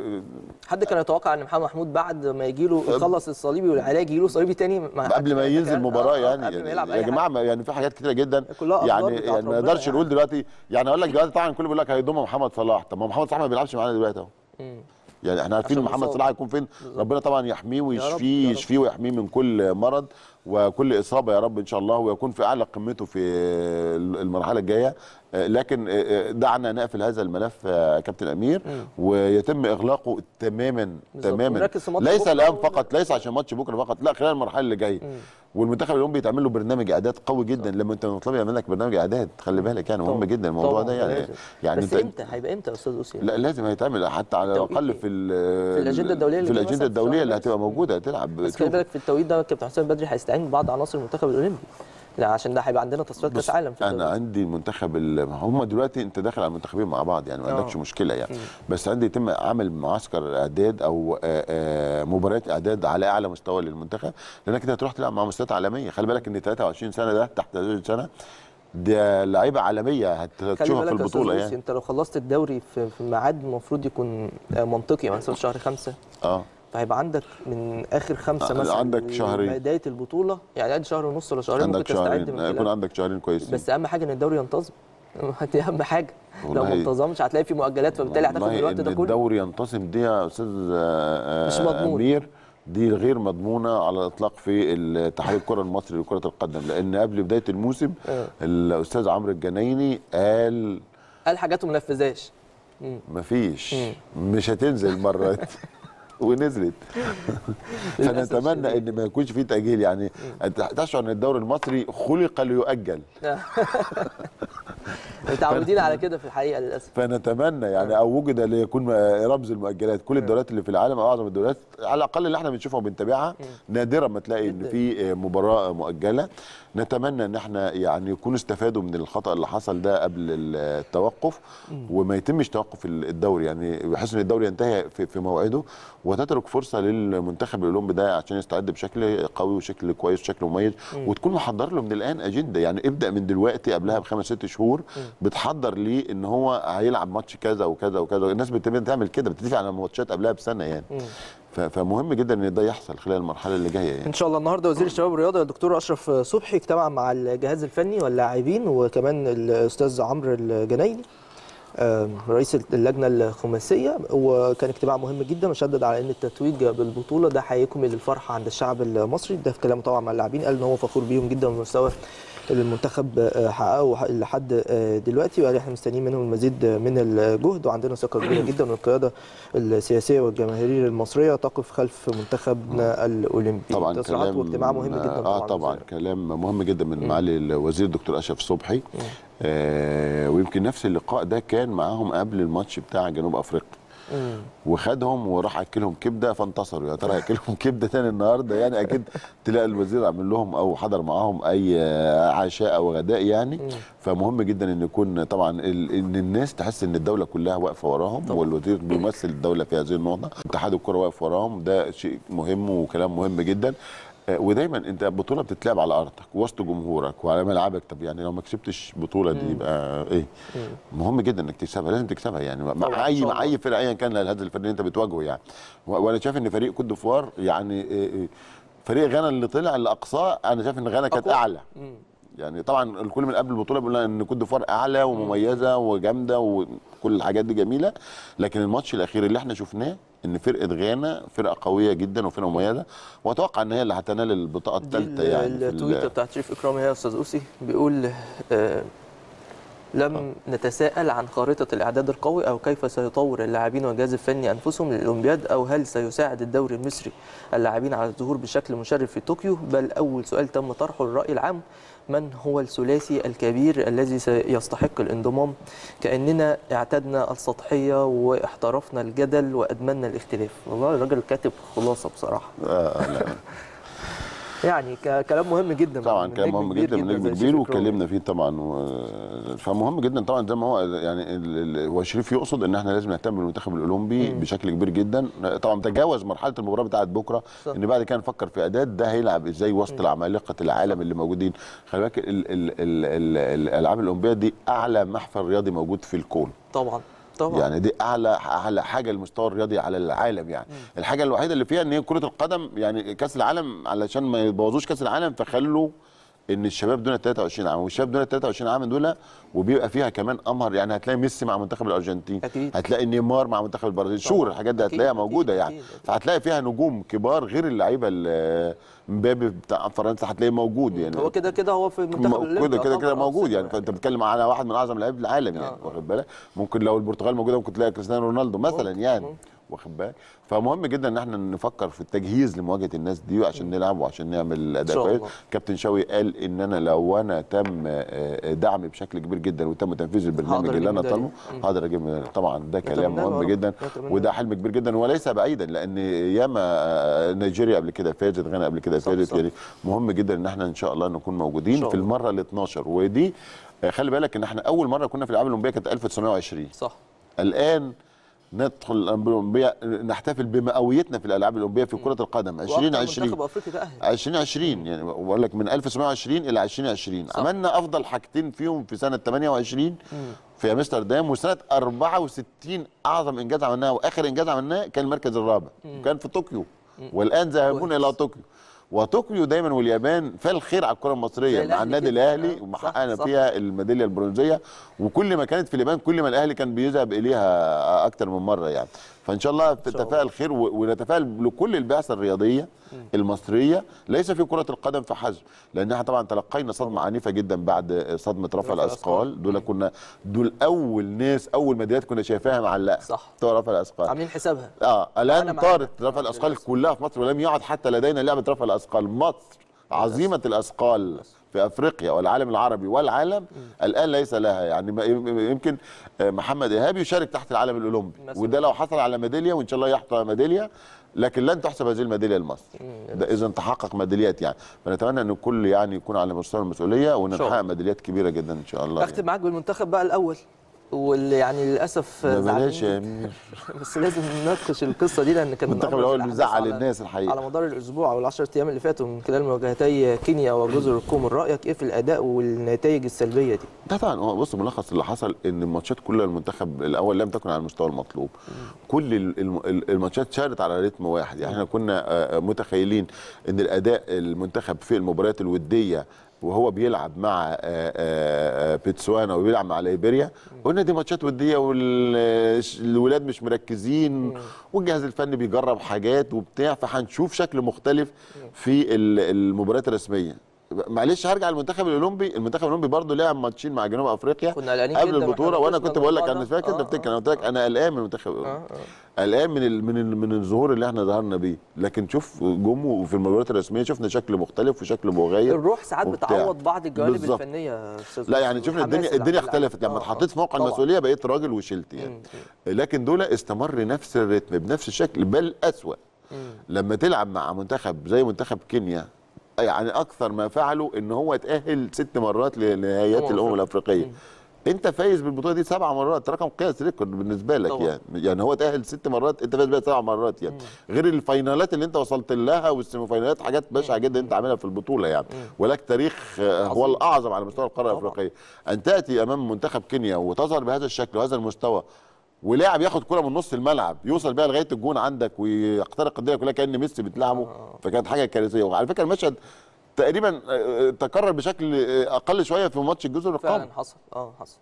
حد كان يتوقع ان محمد محمود بعد ما يجي له يخلص الصليبي والعلاج يجي له صليبي تاني قبل ما ينزل المباراه يعني, آه يعني يا جماعه يعني في حاجات كتيره جدا يعني يعني ما نقدرش نقول دلوقتي يعني اقول لك دلوقتي طبعا الكل بيقول لك هيضم محمد صلاح. طب ما محمد صلاح ما بيلعبش معانا دلوقتي اهو يعني احنا عارفين محمد صلاح هيكون فين. ربنا طبعا يحميه ويشفيه يشفيه ويحميه من كل مرض وكل اصابه يا رب ان شاء الله، ويكون في اعلى قمته في المرحله الجايه. لكن دعنا نقفل هذا الملف يا كابتن امير ويتم اغلاقه تماما تماما، ليس الان فقط، ليس عشان ماتش بكره فقط، لا خلال المرحله اللي جايه. والمنتخب الاولمبي بيتعمل له برنامج اعداد قوي جدا. لما انت مطلوب يعمل لك برنامج اعداد، خلي بالك يعني مهم جدا الموضوع ده يعني. يعني بس امتى هيبقى امتى يا استاذ اوسي؟ لا لازم هيتعمل حتى على الاقل في في الاجنده الدوليه في الاجنده الدوليه اللي هتبقى موجوده هتلعب. بس خلي بالك في التوقيت ده كابتن حسام بدري هيستعين ببعض عناصر المنتخب الاولمبي، لا عشان ده هيبقى عندنا تصفيات كاس عالم في انا عندي المنتخب هم دلوقتي انت داخل على المنتخبين مع بعض يعني ما عندكش مشكله يعني. مم. بس عندي يتم عمل معسكر اعداد او مباريات اعداد على اعلى مستوى للمنتخب، لانك انت هتروح تلعب مع مستويات عالميه. خلي بالك ان ثلاثة وعشرين سنه ده تحت ثلاثة وعشرين سنه ده لعيبه عالميه هتشوفها في البطوله يعني. انت لو خلصت الدوري في ميعاد المفروض يكون منطقي مثلا شهر خمسة اه فهيبقى عندك من اخر خمسه مثلا عندك شهرين بدايه البطوله يعني قد شهر ونص ولا شهرين ممكن تستعد. يكون عندك شهرين كويسين، بس اهم حاجه ان الدوري ينتظم. دي اهم حاجه. لو ما انتظمش هتلاقي في مؤجلات فبالتالي هتاخد الوقت ده كله. الدوري ينتظم دي يا استاذ امير دي غير مضمونه على الاطلاق في اتحاد الكره المصري لكره القدم، لان قبل بدايه الموسم الاستاذ عمرو الجنايني قال قال حاجات وما نفذهاش. مفيش مش هتنزل المره دي ونزلت. فنتمنى ان ما يكونش فيه تاجيل يعني. تشعر ان الدوري المصري خلق ليؤجل. متعودين على كده في الحقيقه للاسف. فنتمنى يعني او وجد ليكون رمز المؤجلات. كل الدوريات اللي في العالم او اعظم الدوريات على الاقل اللي احنا بنشوفها وبنتابعها نادرا ما تلاقي ان في مباراه مؤجله. نتمنى ان احنا يعني يكونوا استفادوا من الخطا اللي حصل ده قبل التوقف وما يتمش توقف الدوري يعني، بحيث ان الدوري ينتهي في موعده وتترك فرصه للمنتخب الاولمبي ده عشان يستعد بشكل قوي وشكل كويس وشكل مميز، وتكون محضر له من الان اجنده يعني. ابدا من دلوقتي قبلها بخمس ست شهور بتحضر ليه ان هو هيلعب ماتش كذا وكذا وكذا. الناس بتعمل كده، بتتفق على الماتشات قبلها بسنه يعني. فمهم جدا ان ده يحصل خلال المرحله اللي جايه يعني. ان شاء الله. النهارده وزير الشباب والرياضه الدكتور اشرف صبحي اجتمع مع الجهاز الفني واللاعبين وكمان الاستاذ عمرو الجنايني رئيس اللجنه الخماسيه، وكان اجتماع مهم جدا وشدد على ان التتويج بالبطوله ده هيكمل الفرحه عند الشعب المصري. ده في كلامه طبعا مع اللاعبين، قال ان هو فخور بيهم جدا بالمستوى اللي المنتخب حققه لحد دلوقتي، وقال احنا مستنيين منهم المزيد من الجهد وعندنا ثقه كبيره جدا والقياده السياسيه والجماهيريه المصريه تقف خلف منتخبنا الاولمبي. طبعا كلام واجتماع مهم جدا طبعا. اه طبعا كلام مهم جدا من معالي الوزير الدكتور اشرف صبحي. آه ويمكن نفس اللقاء ده كان معاهم قبل الماتش بتاع جنوب افريقيا. مم. وخدهم وراح اكلهم كبده فانتصروا. يا ترى هياكلهم كبده تاني النهارده يعني؟ اكيد تلاقي الوزير عامل لهم او حضر معاهم اي عشاء او غداء يعني. مم. فمهم جدا ان يكون طبعا ان الناس تحس ان الدوله كلها واقفه وراهم طبعا. والوزير بيمثل الدوله في هذه النقطه. اتحاد الكره واقف وراهم، ده شيء مهم وكلام مهم جدا. ودايما انت بطوله بتتلعب على ارضك وسط جمهورك وعلى ملعبك. طب يعني لو ما كسبتش البطوله دي يبقى ايه؟ مم. مهم جدا انك تكسبها، لازم تكسبها يعني مع اي مع اي فرقه ايا كان الهدف الفني اللي انت بتواجهه يعني. وانا شايف ان فريق كوت ديفوار يعني فريق غانا اللي طلع لاقصاه، انا شايف ان غانا كانت اعلى. مم. يعني طبعا الكل من قبل البطوله بيقول ان كوت ديفوار اعلى ومميزه وجامده وكل الحاجات دي جميله، لكن الماتش الاخير اللي احنا شفناه ان فرقه غانا فرقه قويه جدا وفرقه مميزه، واتوقع ان هي اللي هتنال البطاقه الثالثه يعني. التويته بتاعت شريف اكرامي هي يا استاذ اوسي بيقول آه لم نتساءل عن خارطه الاعداد القوي او كيف سيطور اللاعبين والجهاز الفني انفسهم للاولمبياد او هل سيساعد الدوري المصري اللاعبين على الظهور بشكل مشرف في طوكيو، بل اول سؤال تم طرحه للراي العام من هو الثلاثي الكبير الذي سيستحق الانضمام؟ كأننا اعتدنا السطحية واحترفنا الجدل وأدمنا الاختلاف. والله الراجل كاتب خلاصة بصراحة. آه لا. يعني كلام مهم جدا طبعا، كلام مهم جدا من نجم كبير واتكلمنا فيه طبعا و... فمهم جدا طبعا زي ما هو يعني هو شريف يقصد ان احنا لازم نهتم بالمنتخب الاولمبي مم. بشكل كبير جدا. طبعا تجاوز مرحله المباراه بتاعت بكره صح. ان بعد كده نفكر في اعداد ده هيلعب ازاي وسط العمالقه العالم اللي موجودين. خلي بالك الالعاب الاولمبيه دي اعلى محفل رياضي موجود في الكون طبعا طبعا. يعني دي اعلى اعلى حاجه المستوى الرياضي على العالم يعني. مم. الحاجه الوحيده اللي فيها ان هي كره القدم يعني كاس العالم علشان ما يبوظوش كاس العالم فخلوا ان الشباب دول تلاتة وعشرين عام، والشباب دول تلاتة وعشرين عام دول وبيبقى فيها كمان امهر، يعني هتلاقي ميسي مع منتخب الارجنتين، أكيد. هتلاقي نيمار مع منتخب البرازيل، شور الحاجات دي هتلاقيها موجوده يعني. أكيد. أكيد. فهتلاقي فيها نجوم كبار غير اللعيبه مبابي بتاع فرنسا هتلاقيه موجود يعني. هو كده كده هو في المنتخب الاولمبي كده كده كده موجود يعني. فانت بتتكلم على واحد من اعظم لاعبي العالم يعني، واخد بالك؟ ممكن لو البرتغال موجوده ممكن تلاقي كريستيانو رونالدو مثلا يعني، واخد بالك؟ فمهم جدا ان احنا نفكر في التجهيز لمواجهه الناس دي عشان نلعب وعشان نعمل اداء كويس. كابتن شوقي قال ان انا لو انا تم دعمي بشكل كبير جدا وتم تنفيذ البرنامج اللي انا طالبه هقدر اجيب. طبعا ده كلام مهم جدا وده حلم كبير جدا وليس بعيدا، لان ياما نيجيريا قبل كده فازت، غانا قبل كده فازت يعني. مهم جدا ان احنا ان شاء الله نكون موجودين في المره ال اتناشر، ودي خلي بالك ان احنا اول مره كنا في الالعاب الاولمبيه كانت ألف وتسعمائة وعشرين. صح. الان ندخل الالعاب الاولمبيه نحتفل بمئويتنا في الالعاب الاولمبيه في كره القدم ألفين وعشرين. منتخب افريقيا تاهل ألفين وعشرين يعني بقول لك من ألف وتسعمائة وعشرين الى ألفين وعشرين. صح. عملنا افضل حاجتين فيهم في سنه ثمانية وعشرين مم. في امستردام، وسنه أربعة وستين اعظم انجاز عملناه واخر انجاز عملناه كان المركز الرابع وكان في طوكيو. مم. والان ذاهبون الى طوكيو، وطوكيو دايما واليابان فالخير على الكره المصريه مع النادي الاهلي وحققنا فيها الميداليه البرونزيه، وكل ما كانت في اليابان كل ما الاهلي كان بيذهب اليها اكتر من مره يعني. فان شاء الله نتفائل خير ونتفائل لكل البعثه الرياضيه المصريه، ليس في كره القدم فحسب، لان احنا طبعا تلقينا صدمه عنيفه جدا بعد صدمه رفع الاثقال. دول كنا دول اول ناس اول ميداليات كنا شايفاها معلقه. صح. بتوع رفع الاثقال عاملين حسابها. اه الان طارت رفع الاثقال كلها في مصر، ولم يعد حتى لدينا لعبه رفع الاثقال. مصر عظيمه الاثقال في افريقيا والعالم العربي والعالم م. الان ليس لها يعني. يمكن محمد ايهاب يشارك تحت العالم الاولمبي، وده لو حصل على ميداليه وان شاء الله يحصل على ميداليه، لكن لن تحسب هذه الميداليه لمصر. ده اذا تحقق ميداليات يعني. فنتمنى ان الكل يعني يكون على مستوى المسؤوليه ونحقق ميداليات كبيره جدا ان شاء الله. اختم يعني معاك بالمنتخب بقى الاول، واللي يعني للاسف بلاش يا امير بس لازم نناقش القصه دي لان كان المنتخب الاول بيزعل الناس الحقيقه على مدار الاسبوع او العشر ايام اللي فاتوا من خلال مواجهتي كينيا وجزر القمر. رايك ايه في الاداء والنتائج السلبيه دي؟ ده طبعا هو بص ملخص اللي حصل ان الماتشات كلها المنتخب الاول لم تكن على المستوى المطلوب. م. كل الماتشات شارت على رتم واحد يعني. احنا كنا متخيلين ان الاداء المنتخب في المباريات الوديه وهو بيلعب مع بيتسوانا وبيلعب مع ليبيريا، قلنا دي ماتشات وديه والولاد مش مركزين والجهاز الفني بيجرب حاجات وبتاع، فهنشوف شكل مختلف في المباريات الرسميه. معلش هرجع للمنتخب الاولمبي. المنتخب الاولمبي برضه لعب ماتشين مع جنوب افريقيا قبل البطوله، وانا كنت بقول لك انا فاكر انت بتفتكر انا قلت لك انا قلقان من المنتخب الاولمبي، قلقان من ال من ال من الظهور اللي احنا ظهرنا بيه. لكن شوف جم وفي المباريات الرسميه شفنا شكل مختلف وشكل مغاير. الروح ساعات بتعوض بعض الجوانب بالزبط. الفنيه يا استاذ. لا يعني شفنا الدنيا الدنيا اختلفت لما اتحطيت في موقع المسؤوليه بقيت راجل وشلت يعني. لكن دول استمر نفس الريتم بنفس الشكل بل اسوأ. لما تلعب مع منتخب زي منتخب كينيا، يعني اكثر ما فعلوا ان هو اتاهل ست مرات لنهائيات الامم الافريقيه. مم. انت فايز بالبطوله دي سبع مرات، رقم قياسي ريكورد بالنسبه لك طبعا. يعني يعني هو اتاهل ست مرات انت فايز بيها سبع مرات يعني. مم. غير الفاينالات اللي انت وصلت لها والسيمي فاينالات، حاجات بشعه جدا انت عاملها في البطوله يعني. مم. ولك تاريخ هو الاعظم على مستوى القاره الافريقيه. ان تاتي امام منتخب كينيا وتظهر بهذا الشكل وهذا المستوى، ولاعب ياخد كرة من نص الملعب يوصل بيها لغايه الجون عندك ويخترق الدنيا كلها كأن ميسي بتلعبه. آه. فكانت حاجه كارثيه. وعلى فكره المشهد تقريبا تكرر بشكل اقل شويه في ماتش الجزر القمر. فعلا حصل اه حصل.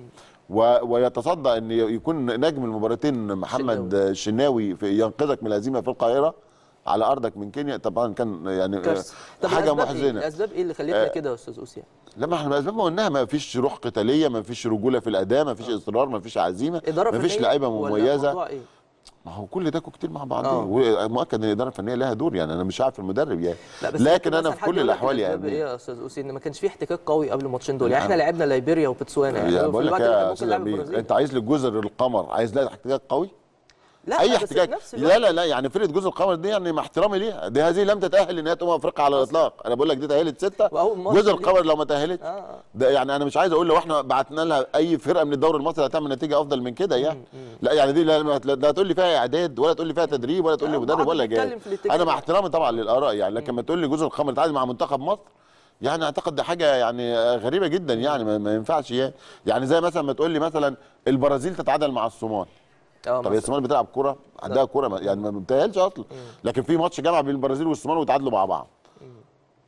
و... ويتصدى ان يكون نجم المباراتين محمد الشناوي ينقذك من الهزيمه في القاهره على ارضك من كينيا. طبعا كان يعني حاجه محزنه. الاسباب ايه اللي خلتنا كده يا استاذ اوسيا؟ لما احنا الاسباب ما قلناها، ما فيش روح قتاليه، ما فيش رجوله في الاداء، ما فيش اصرار، ما فيش عزيمه، ما فيش لعيبه مميزه. إيه؟ ما هو كل ده كتير مع بعض. ومؤكد ان الاداره الفنيه لها دور يعني. انا مش عارف المدرب يعني، لكن انا في كل الاحوال يعني. ايه يا استاذ اوسي ان ما كانش في احتكاك قوي قبل الماتشين دول؟ يعني احنا لعبنا ليبيريا وبتسوانا يعني بقول لك يا استاذ امير، انت عايز للجزر القمر عايز لها احتكاك قوي؟ لا اي احتكاك. لا لا لا يعني فرقه جزر القمر دي يعني مع احترامي ليها، دي هذه لم تتاهل لنهائي امم افريقيا على الاطلاق. انا بقول لك دي تاهلت سته، جزر القمر لو ما تاهلتش آه. ده يعني انا مش عايز اقول لو احنا بعتنا لها اي فرقه من الدوري المصري هتعمل نتيجه افضل من كده يعني. مم. مم. لا يعني دي لا, لا تقول لي فيها اعداد ولا تقول لي فيها تدريب ولا تقول لي مدرب ولا جاي. انا مع احترامي طبعا للاراء يعني، لكن ما تقول لي جزر القمر تعادل مع منتخب مصر، يعني اعتقد ده حاجه يعني غريبه جدا يعني. ما, ما ينفعش يعني. يعني زي مثلا ما تقول لي مثلا البرازيل تتعادل مع الصومال. طب هي الصومال بتلعب كوره، عندها كوره يعني ما بتتاهلش اصلا. لكن في ماتش جمع بين البرازيل والصومال وتعادلوا مع بعض.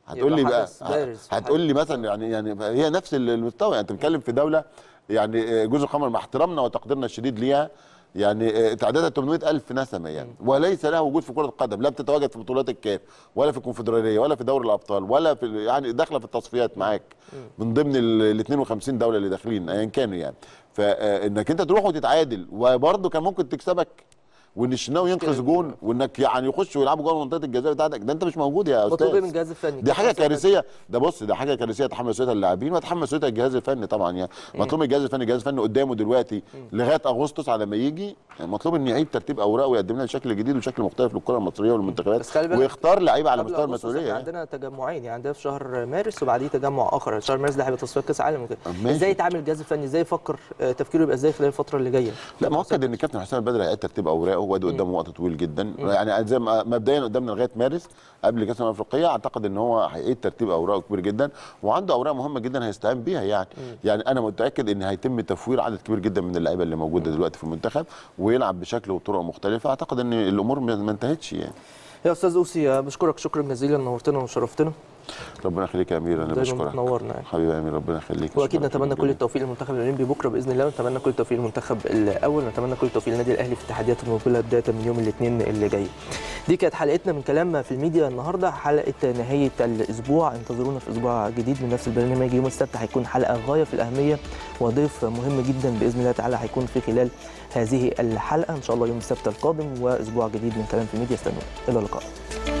هتقول لي بقى بارز هتقول لي مثلا يعني يعني هي نفس المستوى. يعني انت بتتكلم في دوله يعني جزر القمر مع احترامنا وتقديرنا الشديد ليها يعني تعدادها ثمانمائة ألف نسمه يعني، وليس لها وجود في كره القدم، لا بتتواجد في بطولات الكاف ولا في الكونفدراليه ولا في دوري الابطال ولا في يعني داخله في التصفيات معاك من ضمن ال اثنين وخمسين دوله اللي داخلين ايا كانوا يعني. فانك انت تروح وتتعادل وبرده كان ممكن تكسبك، وان الشناوي ينقذ جون، وانك يعني يخش ويلعبوا جوه منطقه الجزاء بتاعتك، ده انت مش موجود يا استاذ. مطلوب ايه من الجهاز الفني؟ دي حاجه كارثيه. ده بص ده حاجه كارثيه تحمل مسؤوليتها اللاعبين وتحمل مسؤوليتها الجهاز الفني طبعا يعني. مطلوب من الجهاز الفني، الجهاز الفني قدامه دلوقتي لغايه اغسطس على ما يجي يعني مطلوب ان يعيد ترتيب اوراقه ويقدم لنا شكل جديد وشكل مختلف للكره المصريه والمنتخبات، ويختار لعيبه على مستوى المسؤوليه يعني. عندنا تجمعين يعني، عندنا في شهر مارس وبعديه تجمع اخر، شهر مارس ده هيبقى تصفيات كاس عالم وكده. ازاي يتعامل الجهاز الفني؟ ازاي يفكر تفكيره يبقى ازاي خلال الفتره اللي جايه؟ لا مؤكد ان كابتن حسام البدري هيعيد ترتيب اوراقه وادي قدامه وقت طويل جدا يعني، زي ما مبدئيا قدامنا لغايه مارس قبل كاس الامم الافريقيه. اعتقد ان هو هيعيد ترتيب اوراقه كبير جدا، وعنده اوراق مهمه جدا هيستعين بيها يعني. م. يعني انا متاكد ان هيتم تفوير عدد كبير جدا من اللعيبه اللي موجوده دلوقتي في المنتخب ويلعب بشكل وطرق مختلفه. اعتقد ان الامور ما انتهتش يعني. يا استاذ اوسي بشكرك شكرا جزيلا، نورتنا وشرفتنا. ربنا يخليك يا امير، انا بشكرك. نورنا يعني. حبيبي يا امير ربنا يخليك. واكيد نتمنى كل التوفيق للمنتخب الاولمبي بكره باذن الله، ونتمنى كل التوفيق للمنتخب الاول، ونتمنى كل التوفيق للنادي الاهلي في التحديات المقبله بدايه من يوم الاثنين اللي جاي. دي كانت حلقتنا من كلام في الميديا النهارده، حلقه نهايه الاسبوع. انتظرونا في اسبوع جديد من نفس البرنامج يوم السبت، هيكون حلقه غايه في الاهميه وضيف مهم جدا باذن الله تعالى هيكون في خلال هذه الحلقه ان شاء الله يوم السبت القادم، واسبوع جديد من كلام في الميديا. استنونا، الى اللقاء.